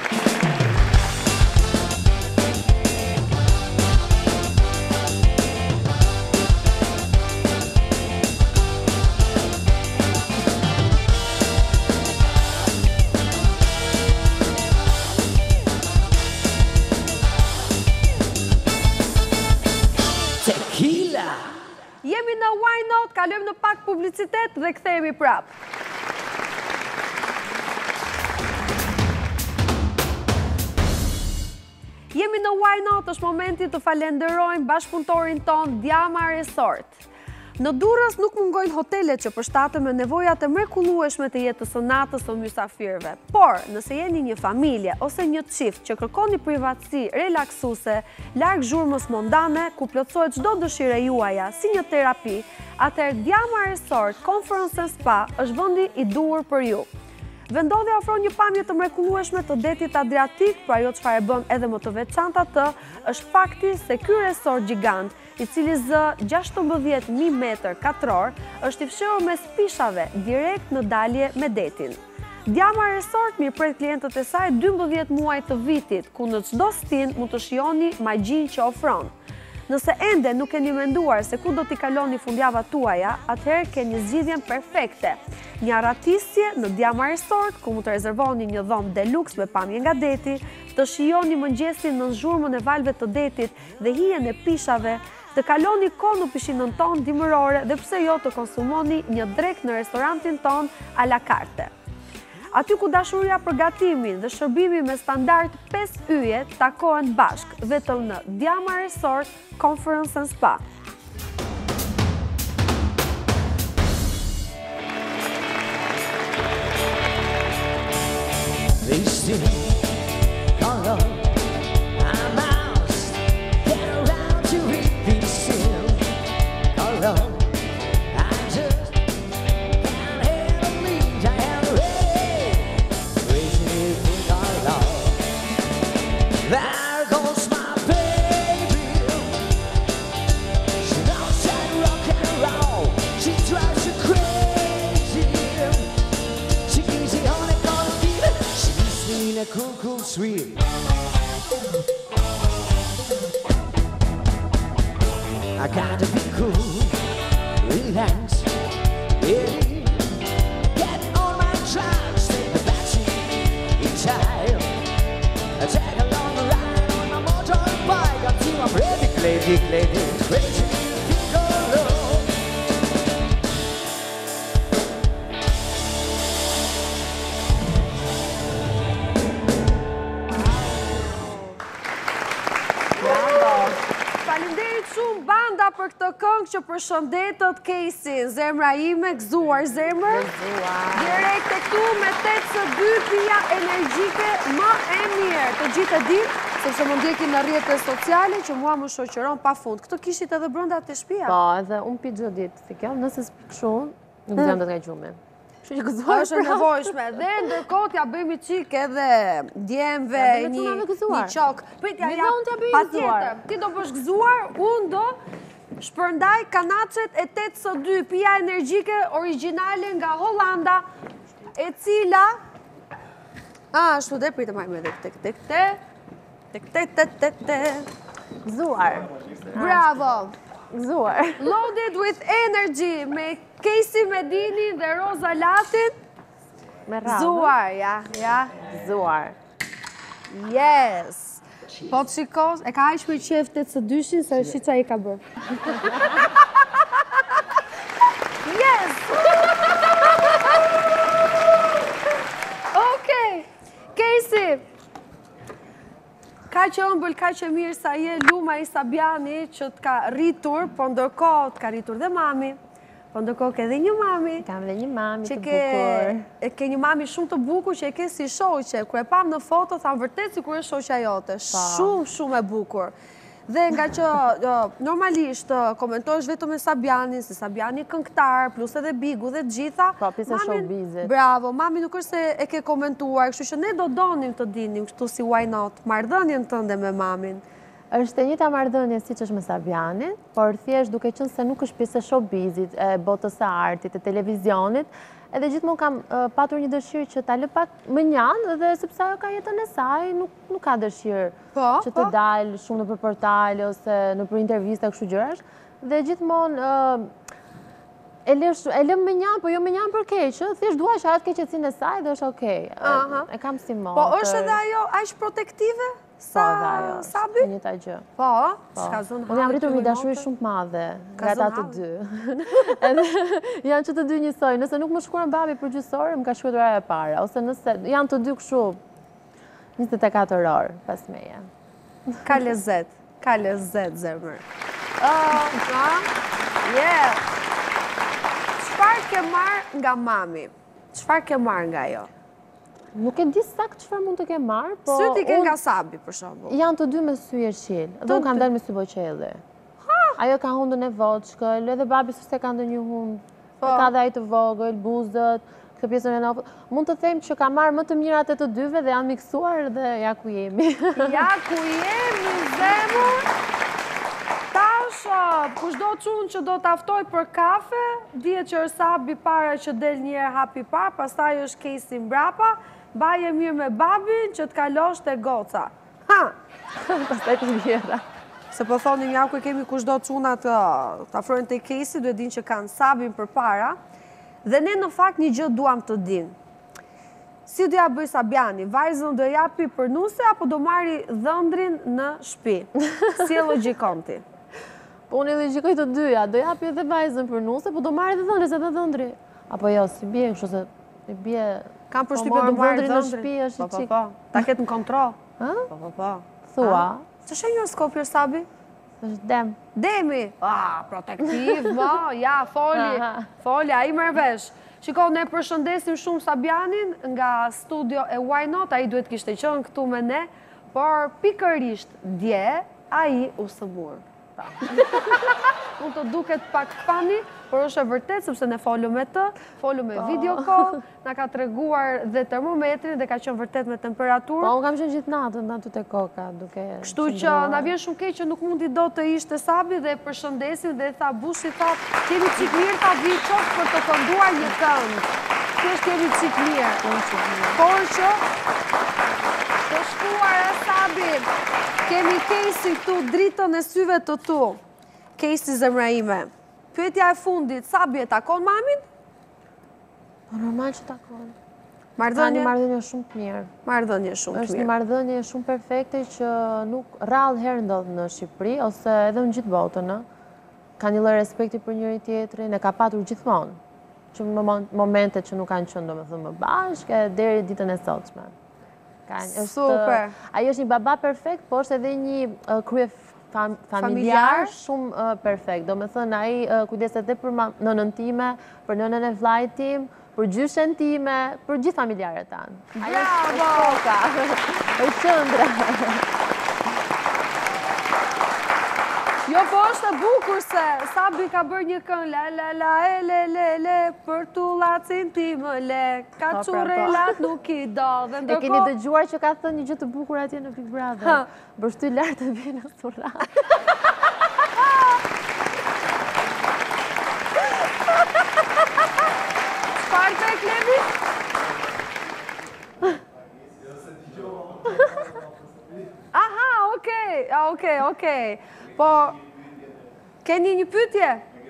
Jemi në Why Not, kalojmë në pak publicitet dhe kthehemi prap. Jemi në Why Not, është momenti të falenderojmë bashkëpunëtorin ton Djama Resort. Në Durrës nuk mungojnë hotelet që përshtaten me nevojat e mrekullueshme të jetës së natës së mysafirëve. Por, nëse jeni një familje ose një çift që kërkoni privatësi relaksuese, larg zhurmës mondane, ku plotësohet çdo dëshirë juaja si një terapi, atëherë Djama Resort Conference and Spa është vendi i duhur për ju. Vendodhja ofron një pamje të mrekullueshme të detit Adriatik, por ajo çfarë e bën edhe më të veçantë atë, është fakti se ky resort gjigant, i cili zë 16.000 metër katror, është i fshehur mes pishave direkt në dalje me detin. Djama Resort mirëpret klientët e saj 12 muaj të vitit, ku në çdo stin mund të shihoni magjinë që ofron. Nëse ende nuk keni menduar se ku do t'i kaloni fundjavat tuaja, atëherë keni zgjidhjen perfekte. Një arratisje në Djama Resort, ku mund të rezervoni një dhomë deluxe me pamje nga deti, të shijoni mëngjesin në zhurmën e valve të detit dhe hijen e pishave, të kaloni kohë në pishinën tonë dimërore dhe pse jo të konsumoni një drekë në restorantin tonë à la carte. Aty ku dashuria për gatimin dhe shërbimi me standard 5 yje takohen bashk, vetëm në Djama Resort Conference and Spa. There goes my baby. She knows that rock and roll. She drives you crazy. She gives you honey, gonna give it. She's in a cool, cool sweet. I gotta be cool, relax, baby. Get on my tracks, take the backseat each time. I take a long ride on my motorbike until I'm ready, lady, crazy, go low. Faleminderit shumë banda për këtë këngë që përshëndetet Kesin, zemra ime, gëzuar zemër. Direkt e këtu me 8-2 pija energjike më e mirë. Të gjithë e dinë, sepse më ndjekin në rrjetet sociale që mua më shoqëron pafund. Këtë kishit edhe brenda të shtëpia? Po, edhe unë pi çdo ditë, si kjo, nëse s'pik shumë, nuk jam të nga gjume. Është e nevojshme dhe ndërkohë t'ja bëjmë qik edhe djemve një qok. Patjetër, ti do bësh gëzuar, unë do shpërndaj kanacet e 8-2 pija energjike originale nga Hollanda, e cila ashtu dhe pritë majme dhe Gëzuar. Bravo. Gëzuar. Loaded with energy me Kesi Medini dhe Roza Latin. Me radhë. Gëzuar, ja. Gëzuar. Yes. Po të shikos, e ka aq me qef 8-2-shin, se shi qa i ka bërë. Yes! Okej, Kesi, ka që ëmbël, ka që mirë sa je Luma i Sabiani që t'ka rritur, po ndërkohë t'ka rritur dhe mami, po ndërkohë ke dhe një mami. Kam dhe një mami të bukur. Ke një mami shumë të bukur që e ke si shoqe, kur e pam në foto, thamë vërtet si kur e shoqja jote. Shumë e bukur. Dhe nga që normalisht komentojsh vetëm me Sabianin, se Sabiani këngëtar, plus edhe Bigu dhe gjitha. Po, pjesë e showbizit. Bravo, mami nuk është se e ke komentuar, kështu që ne do donim të dinim, kështu si why not, marrëdhënien tënde me mamin. Është e njëjta marrëdhënie siç është me Sabianin, por thjesht duke qenë se nuk është pjesë e showbizit, e botës së artit, e televizionit, edhe gjithmonë kam patur një dëshirë që ta lë pak më njanë, dhe sepse ajo ka jetën e saj, nuk ka dëshirë që të dalë shumë nëpër portale ose nëpër intervista kështu gjërash, dhe gjithmonë e lëm me njanë, po jo me njanë për keq, thjesht dua që atë keqësinë e saj dhe është okay. E kam si motor. Po është edhe ajo aq protektive? Sa Sabi? Njëta gjë. Po, s'ka zonë hapë. Unë jam rritur një dashuri shumë të madhe nga ata të dy. Edhe janë që të dy njësoj. Nëse nuk më shkruan babi përgjithësore, më ka shkruar ajo e para. Ose nëse janë të dy kështu 24 orë pas meje. Ka lezet zemër. Çfarë ke marrë nga mami? Çfarë ke marrë nga jo? Nuk e di sakt çfarë mund të ke marrë, po... Syt i ke nga Sabi, për shembull. Janë të dy me sy e shil, dhe unë kam dalë me sy boqelli. Ajo ka hundën e voçkël, edhe babi s'e ka ndonjë hund. Ka dhe ai të vogël, buzët, këtë pjesën e noftë. Mund të them që ka marrë më të mirat e të dyve dhe janë miksuar dhe ja ku jemi. Ja ku jemi, zemër. Tash, kushdo çun që do t'aftoj për kafe, dihet që është hapi para që del njerë hapi parë, pastaj është kesi mbrapa, baje mirë me babin që t'kalosh te goca. Ha! Pastaj të vjera. Se po thonim ja ku kemi kushdo çuna të afrojnë te kesi, duhet din që kanë sabin për para, dhe ne në fakt një gjë duam të din. Si do ja bëj Sabiani, vajzën do japi për nuse apo do marri dhëndrin në shtëpi? Si e logjikon ti? Po unë e logjikoj të dyja, do japi edhe vajzën për nuse, po do marri edhe dhëndrin, se edhe dhëndri. Apo jo, si bie, kështu se i bie. Kam për shtypje do marri dhëndrin në shtëpi është çik. Po. Ta ketë në kontroll. Ë? Po. Thua? Ç'është një skopjer Sabi? Është dem. Demi. Protektiv, mo, ja, foli, ai merr vesh. Shiko, ne përshëndesim shumë Sabianin nga studio e Why Not, ai duhet kishte qenë këtu me ne, por pikërisht dje, ai u sëmur. Mund të duket pak funny, por është e vërtet, sepse ne folëm me të, folëm me video call, na ka treguar dhe termometrin dhe ka qenë vërtet me temperaturë. Po, unë kam qenë gjithë natën aty te koka, duke... Kështu që na vjen shumë keq që nuk mundi do të ishte Sabi dhe përshëndesim dhe tha Bushi tha, kemi çik mirë ta vi qoftë për të kënduar një këngë. Thjesht kemi çik mirë. Por që të shkuar e Sabi, kemi Kesi këtu dritën e syve të tu. Kesi zemra ime. Pyetja e fundit, Sabi e takon mamin? Po normal që takon. Marrëdhënie? Marrëdhënie shumë të mirë. Marrëdhënie shumë të mirë. Është një marrëdhënie shumë perfekte që nuk rrallë herë ndodh në Shqipëri, ose edhe në gjithë botën. Ka një lloj respekti për njëri tjetrin, e ka patur gjithmonë. Që në momentet që nuk kanë qenë domethënë më bashkë, deri ditën e sotshme. Super. Ai është një baba perfekt, po është edhe një krye familjar shumë perfekt. Do me thënë, ai kujdeset dhe për nënën time, për nënën e vllajt tim, për gjyshen time, për gjithë familjarët tanë. Bravo! Është qëndra. Jo, po është e bukur se Sabi ka bërë një këngë la la la e le le le për tullacin ti më le ka çurrelat nuk i do dhe ndërkohë... E keni dëgjuar që ka thënë një gjë të bukur atje në Big Brother? Bërshty lartë të bje në surrat. Çfarë të Klevi? Aha, okej. Po, keni një pyetje?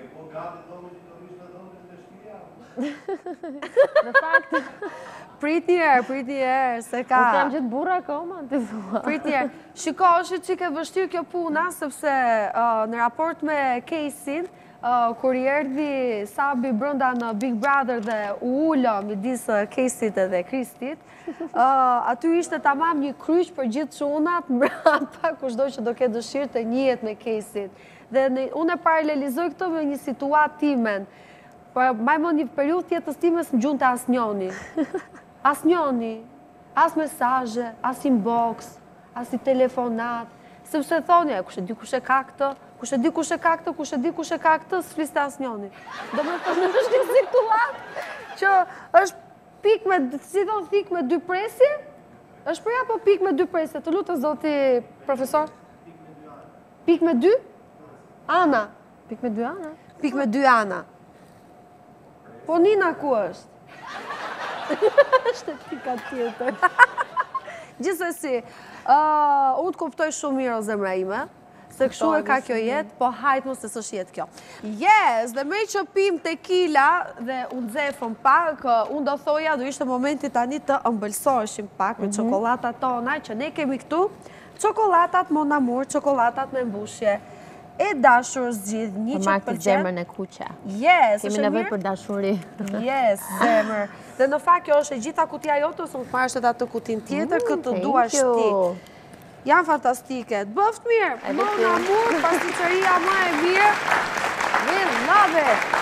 Në fakt, prit njerë, se ka... Unë jam gjithë burra akoma, të thua. Prit njerë. Shiko, është që ke vështirë kjo puna, sepse në raport me Kesin, kur i erdhi Sabi brenda në Big Brother dhe u ullë midis Kesit edhe Kristit, aty ishte tamam një kryq për gjithë çunat mbrapa, kushdo që do ketë dëshirë të njihet me Kesit. Dhe unë e paralelizoj këtë me një situatë timen. Por më një periudhë tjetës times më gjunte asnjoni. Asnjoni, as mesazhe, as inbox, as i telefonat, sepse thoni, kush e di kush e ka këtë, kush e di kush e ka këtë, kush e di kush e ka këtë, s'fliste asnjoni. Domethënë është një situatë që është pik me, si do thik me dy presje? Është përja po pik me dy presje? Të lutem zoti profesor? Pik me dy? Ana. Pik me dy ana? Pik me dy ana. Po Nina ku është? Është pika tjetër. Gjithsesi, unë të kuptoj shumë mirë o zemra ime, se kështu e ka kjo jetë, po hajtë mos se s'është jetë kjo. Yes, dhe me që pim tequila dhe unë zefëm pak, unë do thoja, do ishte momenti tani të ëmbëlsoheshim pak me çokollatat tona, që ne kemi këtu, çokollatat Mon Amour, çokollatat me mbushje. E dashur zgjidh një që përmark të zemrën e kuqe. Yes, kemi nevojë për dashuri. Yes, zemër. Dhe në fakt kjo është e gjitha kutia jote, ose më marrësh atë kutin tjetër, këtë duash ti. Janë fantastike. Bëft mirë, Mon Amour, pasticëria më e mirë. We love it.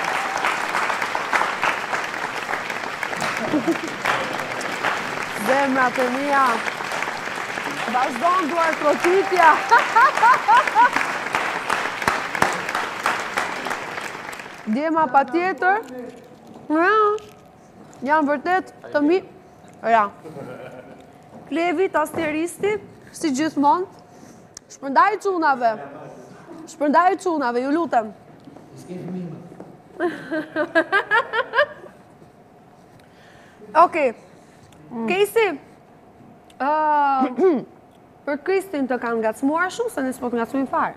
Zemrat e mia. Vazhdon duar trotitja. Djema pa tjetër. janë vërtet të mi... Ja. Klevi, tasteristi, si gjithmonë, shpërndaj çunave. Shpërndaj çunave, ju lutem. Okej. Kesi, për Kristin të kanë ngacmuar shumë, se ne s'po të ngacmuim fare.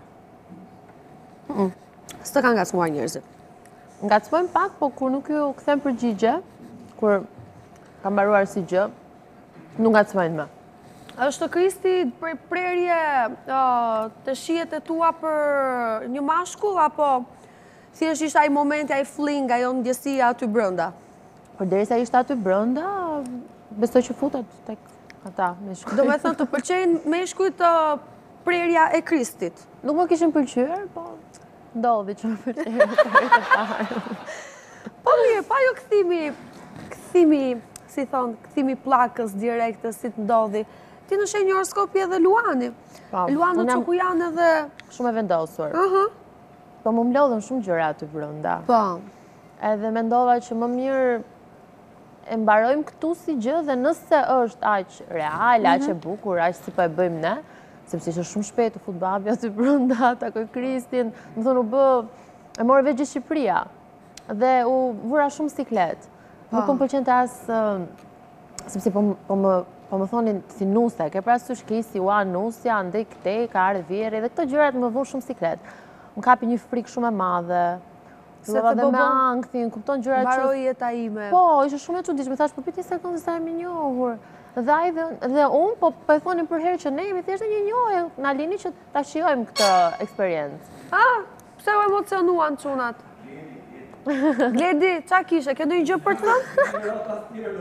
S'të kanë ngacmuar njerëzit. Ngacmojmë pak, po kur nuk ju kthem përgjigje, kur ka mbaruar si gjë, nuk ngacmojnë më. Është Kristi prerje të shijet e tua për një mashkull, apo thjesht ishte ai momenti, ai fling, ajo ndjesia aty brenda? Përderisa ishte aty brenda, besoj që futet tek ata meshkujt. Do me thënë të pëlqejnë meshkujt prerja e Kristit. Nuk më kishin pëlqyer, po ndodhi që më pëlqyer. Po mirë, pa jo kthimi, si thonë, kthimi pllakës direkte si të ndodhi. Ti në shenjë horoskopi edhe Luani. Luani që ku janë edhe... Shumë e vendosur. Po më mlodhën shumë gjëra aty brenda. Po. Edhe mendova që më mirë e mbarojmë këtu si gjë dhe nëse është aq real, aq e bukur, aq si po e bëjmë ne, sepse ishte shumë shpejt të fut babi aty brenda, takoj Kristin, më thonë e morë veç gjithë Shqipëria dhe u vura shumë siklet. Nuk më pëlqente as sepse po më thonin si nuse, ke parasysh kisi ua nusja, ndej këtej, ka ardhur vjerë dhe këto gjërat më vun shumë siklet. Më kapi një frikë shumë e madhe. Se të dhe me anktin, kupton gjërat që... Mbaroj jeta ime. Po, ishte shumë e çuditshme, thash, po piti sekondë sa jemi njohur. Dhe unë, po e thonin për herë që ne jemi thjesht një njohje, na lini që ta shijojmë këtë eksperiencë. Pse u emocionuan çunat? Gledi, qa kishe? Ke ndonjë gjë për të thënë?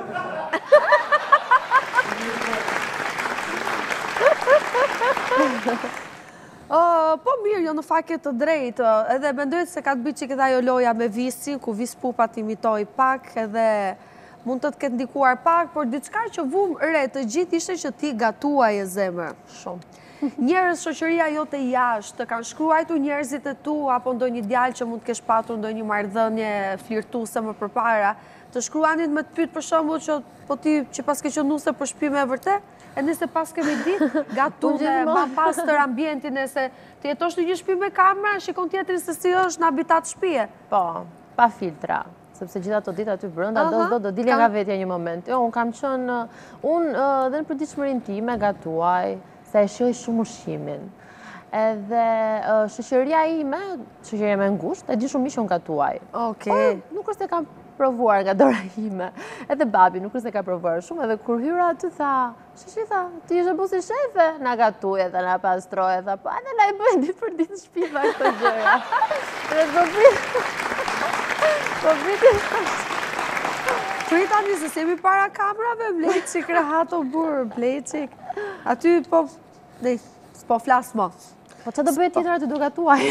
Po mirë, jo në fakt të drejtë, edhe mendoj se ka të bëjë çik ajo loja me Visin, ku Vis Pupa t'imitoi pak, edhe mund të ketë ndikuar pak, por diçka që vum re të gjithë ishte që ti gatuaj e zemër. Shumë. Njerëz, shoqëria jote jashtë, të kanë shkruajtur njerëzit e tu, apo ndonjë djalë që mund të kesh patur ndonjë marrëdhënie flirtuese më përpara, të shkruanit me të pyet për shembull që po ti që pas ke qenë nuse për shtëpi me vërtet, e nëse pas kemi ditë, gatume, ma pastër ambientin e se të jetosh në një shtëpi me kamera, shikon tjetrin se si është në habitat shtëpie. Po, pa filtra. Sepse gjitha të ditë aty brenda, do dilja nga vetja një moment. Jo, unë kam qënë, unë dhe në përditshmërinë time gatuaj, se e shoj shumë ushqimin. Edhe shoqëria ime, shoqëria me ngushtë, e di shumë që unë gatuaj. Okej. Nuk është se kam provuar nga dora ime. Edhe babi nuk është se ka provuar shumë, edhe kur hyra aty tha, sheshi tha, ti ishe bu si shefe, na gatuaj dhe na pastroj, tha, pa edhe na i bëjnë ditë për ditë shpiva këto gjëra. Dhe po vitin Pritani se semi para kamerave, Bleqik, rehato burë, Bleqik. Aty po, s'po flasë më. Po që do bëjë tjetër aty do gatuaj?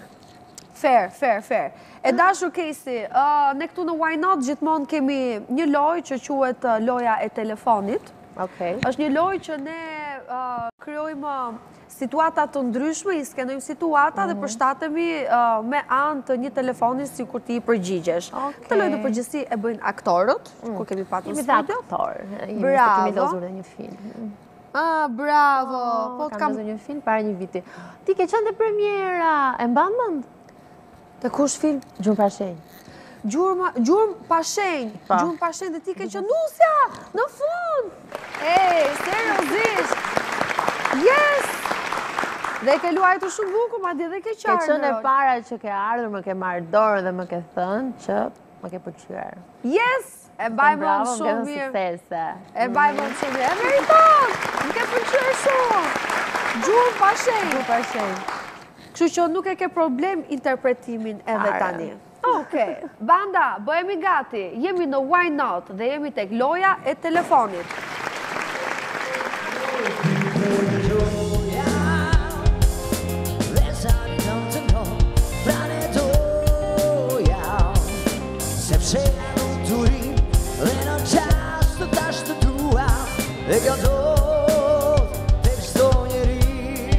Fair. E dashur Kesi, ne këtu në Why Not gjithmonë kemi një lojë që quhet loja e telefonit. Është një lojë që ne krijojmë situata të ndryshme, i skenojmë situata dhe përshtatemi me anë të një telefoni si kur ti i përgjigjesh. Këtë lojë në përgjithësi e bëjnë aktorët, kur kemi patur studio. Jemi dhe aktor, kemi lozur dhe një film. Bravo. Kam lozur një film para një viti. Ti ke qenë te premiera, e mban mend? Te kush film? Gjurmë pa shenjë. Gjurmë pa shenjë. Gjurmë pa shenjë dhe ti ke qenë nusja në fund. Seriozisht. Yes! Dhe ke luajtur shumë bukur, madje dhe ke qarë. Ke qenë e para që ke ardhur, më ke marrë dorë dhe më ke thënë që më ke pëlqyer. Yes! E bajmë më shumë mirë. E bajmë më shumë mirë. E meriton! Më ke pëlqyer shumë. Gjurmë pa shenjë. Kështu që nuk e ke problem interpretimin edhe tani. Okej. Banda, bëhemi gati. Jemi në Why Not dhe jemi tek loja e telefonit. Sepse nuk të ri dhe në qas të tash të tua e gëzot të çdo njeri.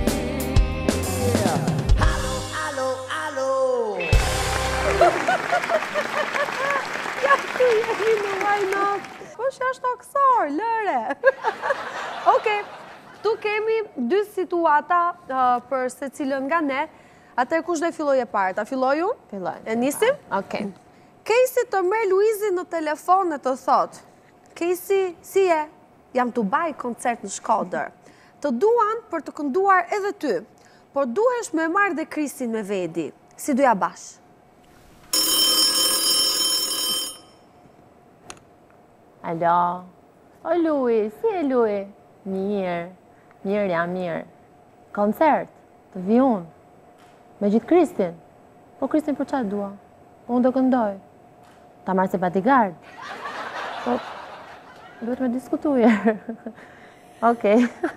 Alo. jemi në Why Not. Është jashtëaksor, lëre. Okej, tu kemi 2 situata për secilën nga ne. Atëherë kush do të fillojë parë? Ta filloj unë? Filloj. E nisim? Okej. Casey të merr Luizin në telefon e të thot: Casey, si je? Jam të baj koncert në Shkodër. Të duan për të kënduar edhe ty, por duhesh me marrë dhe Kristin me vedi. Si duja bash? Alo. O, Lui, si e Lui? Mirë jam mirë. Koncert, të vi unë. Me gjithë Kristin. Po Kristin për qatë dua? Unë do këndoj. Ta marrë se bodyguard. Po, duhet me diskutuje. Okej.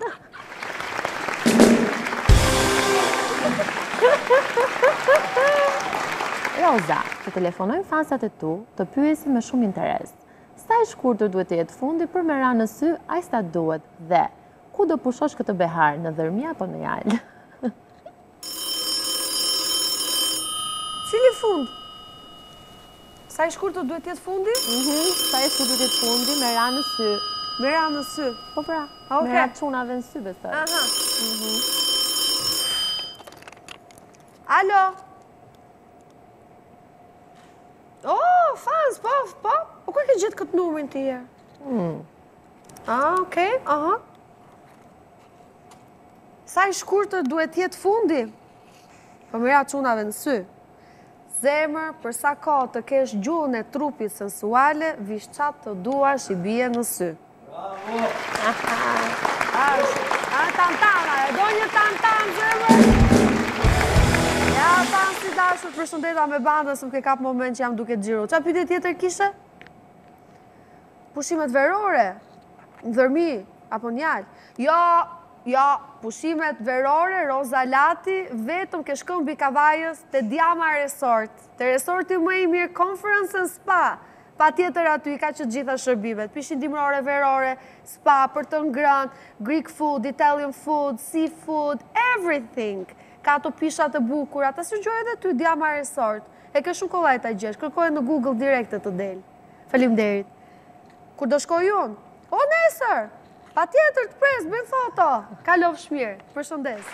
Roza, të telefonojmë fansat e tu, të pyesin me shumë interes. Sa i shkurtër duhet të jetë fundi për me ra në sy, a i sa duhet dhe ku do pushosh këtë behar, në dhërmi apo në jalë? Cili fund? Sa i shkurtër duhet të jetë fundi? Sa i shkurtër duhet të jetë fundi, me ra në sy. Me ra në sy. Po pra, Okej. me ra çunave në sy, besoj. Aha. Alo? Oh, fans, po. Po ku ke gjetë këtë numrin ti e? Okej, aha. Sa i shkurtër duhet jetë fundi? Po mira çunave në sy. Zemër, për sa kohë të kesh gjuhën e trupit sensuale, vish qatë të duash i bie në sy. Bravo! Tantana, e do një tantan, zemër? Ja, tanë si dashur, përshëndeta me bandës, më ke kap moment që jam duke xhiru. Qa pyetje tjetër kishe? Pushimet verore? Në dhërmi, apo njalë? Jo, pushimet verore, Roza Lati, vetëm ke shkon mbi kavajës të Diama Resort. Të resorti më i mirë Conference and Spa. Pa tjetër aty i ka që gjitha shërbimet. Pishin dimrore, verore, spa, për të ngrënë, Greek food, Italian food, seafood, everything. Ka ato pishat të bukura, ta sugjeroj edhe ty Diama Resort. E ke shumë kollaj ta gjesh, kërkoj në Google direkte të del. Faleminderit. Kur do shkoj unë? O, nesër! Pa tjetër të pres, bëjmë foto. Kalov shmirë, përshëndes.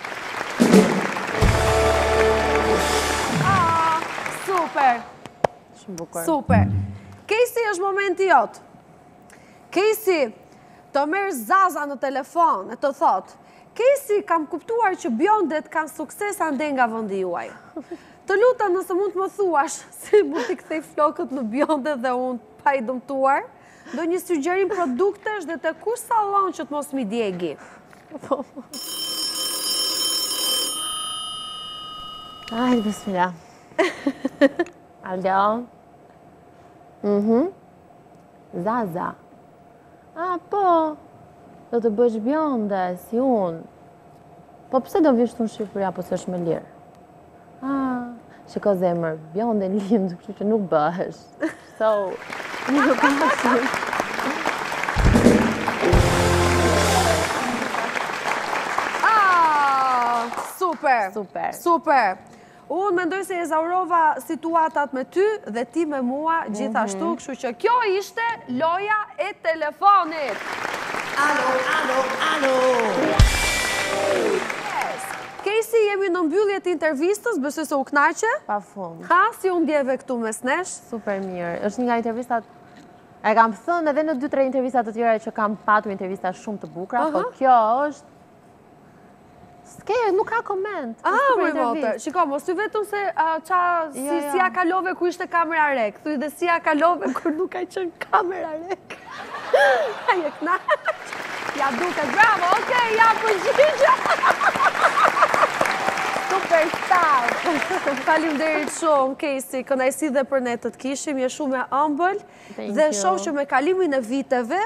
Super. Shumë bukur. Super. Casey është momenti jotë. Casey, të merë Zaza në telefon e të thotë: Casey, kam kuptuar që bjondet kanë sukses ande nga vendi juaj. Të lutem nëse mund të më thuash si mund t'i kthej flokët në bjonde dhe unë pa i dëmtuar, do një sugjerim produktesh dhe të kush sallon që të mos mi djegi. Ajde, bismillah. Alo? Zaza. Po, do të bësh bjonde, si unë. Po pse do vish të në Shqipëri, apo se është me lirë? Shiko zemër, bjonde lind, kështu që nuk bëhesh. So, nuk pashim. Super. Unë mendoj se ezaurova situatat me ty dhe ti me mua gjithashtu, kështu që kjo ishte loja e telefonit. Alo. Casey, jemi në mbyllje të intervistës, besoj se u knaqe? Pa fund. Ha, si u ndjeve këtu mes nesh? Super mirë. Është një nga intervistat, e kam thënë edhe në 2-3 intervistat të tjera që kam patur intervistat shumë të bukra, po kjo është... nuk ka koment. Mëj motër, shiko, mos ty vetëm se si ja kalove ku ishte kamera rek, thuj dhe si ja kalove kur nuk ka qenë kamera rek. Aje knaq, ja duket, bravo, okej, ja përgjigja. Superstar. Faleminderit shumë, Casey, kënaqësi dhe për ne të të kishim, je shumë e ëmbël dhe shoh që me kalimin e viteve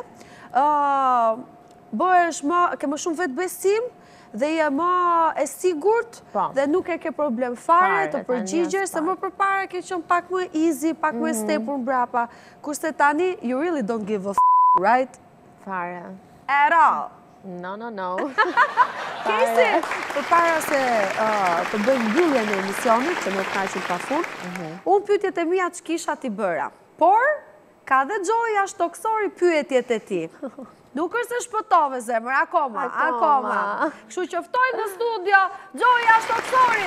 bëhesh ke më shumë vetbesim dhe je më e sigurt dhe nuk e ke problem fare të përgjigjesh, se më përpara ke qenë pak më easy, pak më stepur mbrapa, kurse tani you really don't give a right? Fare. At all. No. Casey, përpara se të bëjmë mbylljen e emisionit, që nuk ka qenë pafund, unë pyetjet e mia ç'kisha t'i bëra. Por, Ka dhe Gjoj ashtoksori pyetjet e ti. Nuk është se shpëtove zemër, akoma. Kështu që ftoj në studio Gjoj ashtoksori.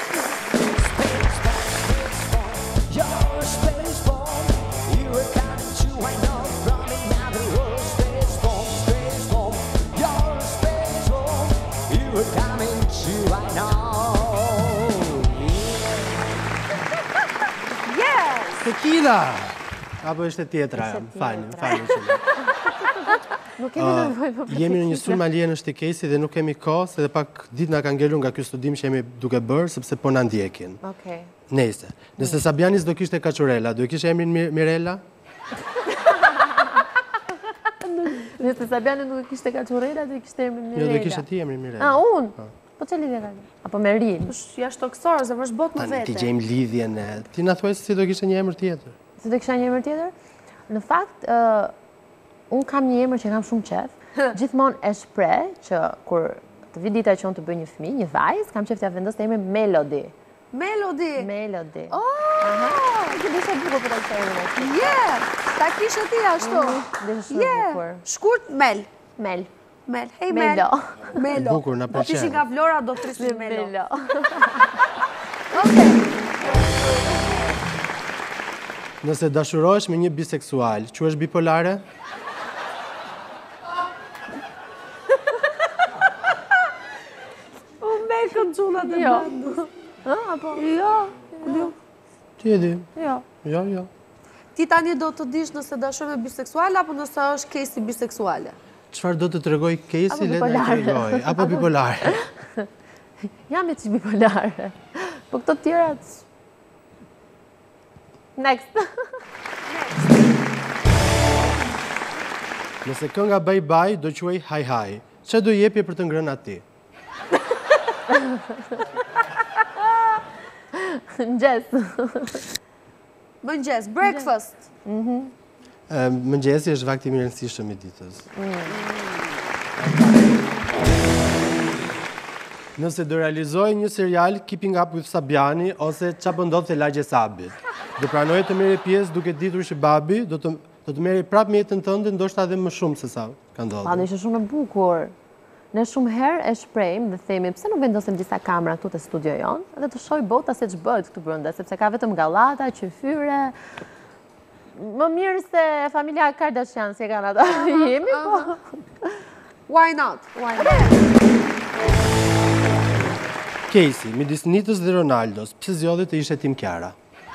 You're a space bomb. You're coming to I know from another world. Space bomb. You're a space bomb. You're coming to I know. Yes! Tequila! Apo është e tjetra, falë që. Nuk kemi nevojë për Jemi në një sulm alienë është Kesi dhe nuk kemi kohë, se dhe pak ditë nga ka ngelur nga ky studim që jemi duke bërë, sepse po na ndjekin. Okej. Nëse Sabianis do kishte Kaçurela, do kishte emrin Mirela? Nëse Sabiani nuk kishte Kaçurela, do kishte emrin Mirela. Jo, do kishte ti emrin Mirela. Unë? Po që lidhje ka? Apo Merin? është jashtoksorë, zemër është botë më vete. Ti gjejmë lidhjen e... Ti na thuaj se si do kishte një emër tjetër. Si do kisha një emër tjetër? Në fakt, unë kam një emër që kam shumë qef. Gjithmonë e shpreh që kur të vi dita që unë të bëj një fëmijë, një vajzë, kam qef t'ja vendos të emrin Melody. Melody. Që desha bukur për të këtë emër. Ta kishe ti ashtu. Desha shumë bukur. Shkurt Mel. Mel. Hey Mel. Melo. Bukur, na Do t'ishi pëlqen. nga Vlora, do t'risni Melo. Nëse dashurohesh me një biseksual, quhesh bipolare? Me këtë gjullat e bandës. Apo? Jo. Ti e di. Jo. Jo. Ti tani do të dish nëse dashur me biseksuale apo nëse është Kesi biseksuale. Çfarë do të tregoj Kesi, Apo le ta bipolare. tregoj. Apo bipolare. Jam e që bipolare. Po këto tjerat... Next. Nëse kënga Bye Bye do quaj Hi Hi, çfarë do jepje për të ngrënë aty? Mëngjes. Mëngjes, breakfast. Mëngjesi është vakti më i rëndësishëm i ditës. Nëse do realizoj një serial Keeping Up with Sabiani ose Qa po ndodh te lagje Sabit, do pranoje të merre pjesë duke ditur që babi do të merri prapë me jetën tënde, ndoshta edhe më shumë se sa ka ndodhur. Pa, ishte shumë e bukur. Ne shumë herë e shprejmë dhe themi pse nuk vendosim disa kamera këtu te studio jonë dhe të shoj bota se ç'bëhet këtu brenda, sepse ka vetëm gallata, qyfyre. Më mirë se familja Kardashian si e kanë ata. Jemi, po. Why not? Casey, midis Nitës dhe Ronaldos, pse zgjodhi të ishte tim Kiara?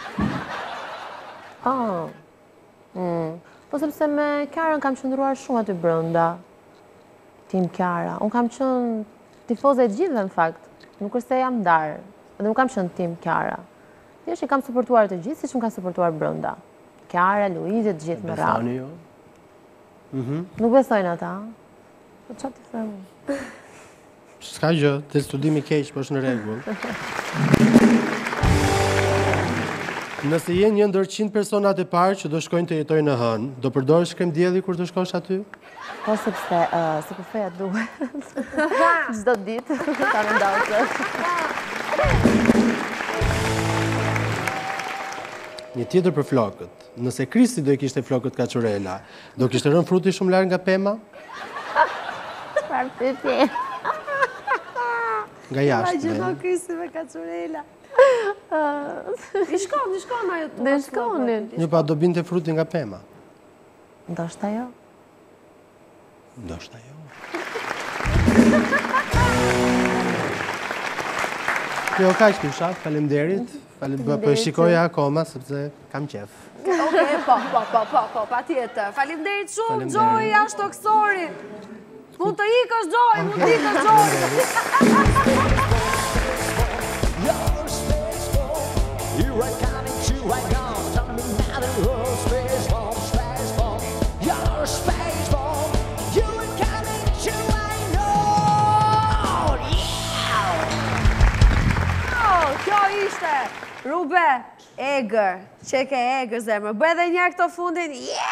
Po sepse me Kiarën kam qëndruar shumë aty brenda. Tim Kiara. Unë kam qënë tifoze e gjithë në fakt. Nuk është se jam ndarë. Dhe nuk kam qënë tim Kiara. Thjesht i kam suportuar të gjithë, si që më kam suportuar brenda. Kiara, Luizi, të gjithë me radhë. Besoni jo? Nuk besojnë ata. Po çfarë të them? S'ka gjë, të studimi keq, po është në rregull. Nëse je një ndër 100 personat e parë që do shkojnë të jetojnë në hënë, do përdorësh krem dielli kur të shkosh aty? Po sepse si kufeja duhet. Çdo ditë ta vendosësh. Një tjetër për flokët. Nëse Kristi do i kishte flokët Kaçurela, do kishte rënë fruti shumë larg nga pema? Çfarë pyetje? Nga jashtë. Imagjino Kristi me Kaçurela. I shkon ajo tu. Ne shkonin. Një pa do binte fruti nga pema. Ndoshta jo. Ndoshta jo. Jo, kaq kisha, faleminderit. Po e shikoja akoma sepse kam qef. Okej, po, patjetër. Faleminderit shumë, Gjoj, ashtoksori. Mund të ikësh, Gjoj, mund të ikësh, Gjoj. Kjo ishte Rube Egër, qeke Egër zemër. Bëj edhe njerë këto fundin.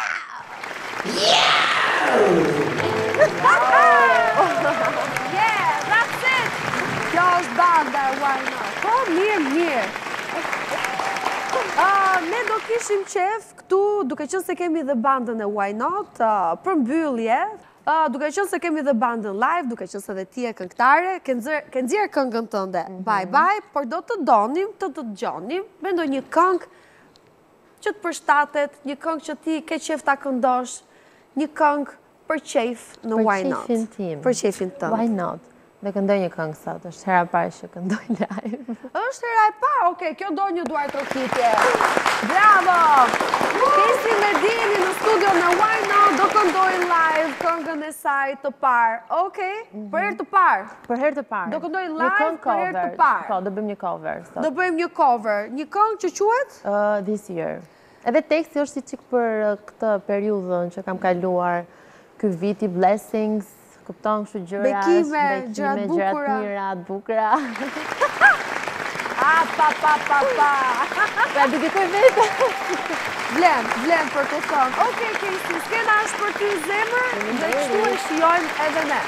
That's it. Kjo është banda, why not? Po, mirë. Ne do kishim qef këtu, duke qenë se kemi dhe bandën e Why Not, për mbyllje, duke qenë se kemi dhe bandën live, duke qenë se dhe ti e këngëtare, ke nxjerrë këngën tënde, bye bye, por do të donim të të dëgjonim, mendoj një këngë që të përshtatet, një këngë që ti ke qef ta këndosh, një këngë për qef në Why Not. Për qefin tim. Për qefin tënd. Why Not. Dhe këndoj një këngë sot, është hera parë që këndoj live. Është hera e parë, okej, kjo do një duar trokitje. Bravo! Kesi Medini në studio në Why Not do këndoj live këngën e saj të parë. Okej, për herë të parë. Për herë të parë. Do këndoj live për herë të parë. Po, do bëjmë një cover sot. Do bëjmë një cover. Një këngë që quhet? This Year. Edhe teksti është si qik për këtë periudhën që kam kaluar, ky viti, blessings, kupton kështu gjëra, bekime, gjërat bukura. Pa. Pra dedikoj vetë. Vlen për të thonë. Okej, Kesi, skena është për ty zemër, dhe kështu e shijojmë edhe ne.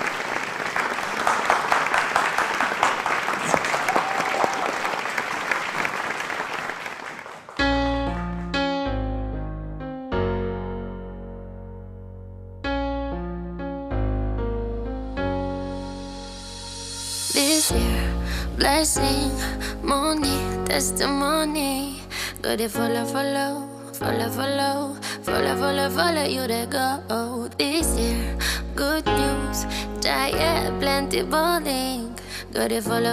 This year, blessing, money, testimony. Good to follow you to go. This year, good news, diet, plenty bowling. Good to follow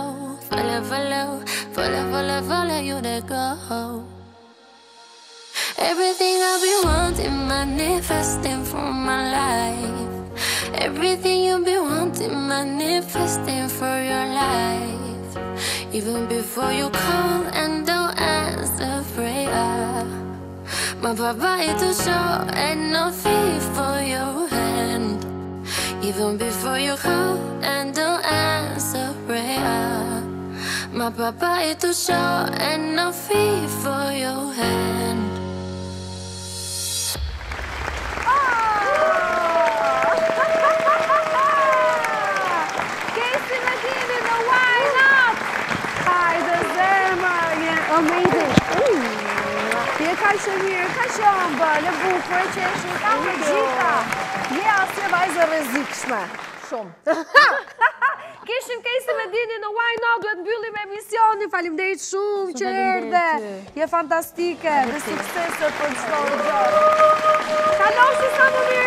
you to go. Everything I've been wanting, manifesting for my life. Everything you've been wanting, manifesting for your life. Even before you call and don't answer prayer. My papa is to show and no fee for your hand. Even before you call and don't answer prayer. My papa is to show and no fee for your hand. Amazing. Je ka që mirë, ka që ëmbël, e bukur, e qeshur, ka me gjitha. Je asje vajzë rrezikshme. Shumë. Kishim Kesi Medini në Why Not, duhet mbyllim emisionin. Faleminderit shumë që erdhe. Je fantastike, dhe suksese për çdo gjë. Kaloshi sa më mirë.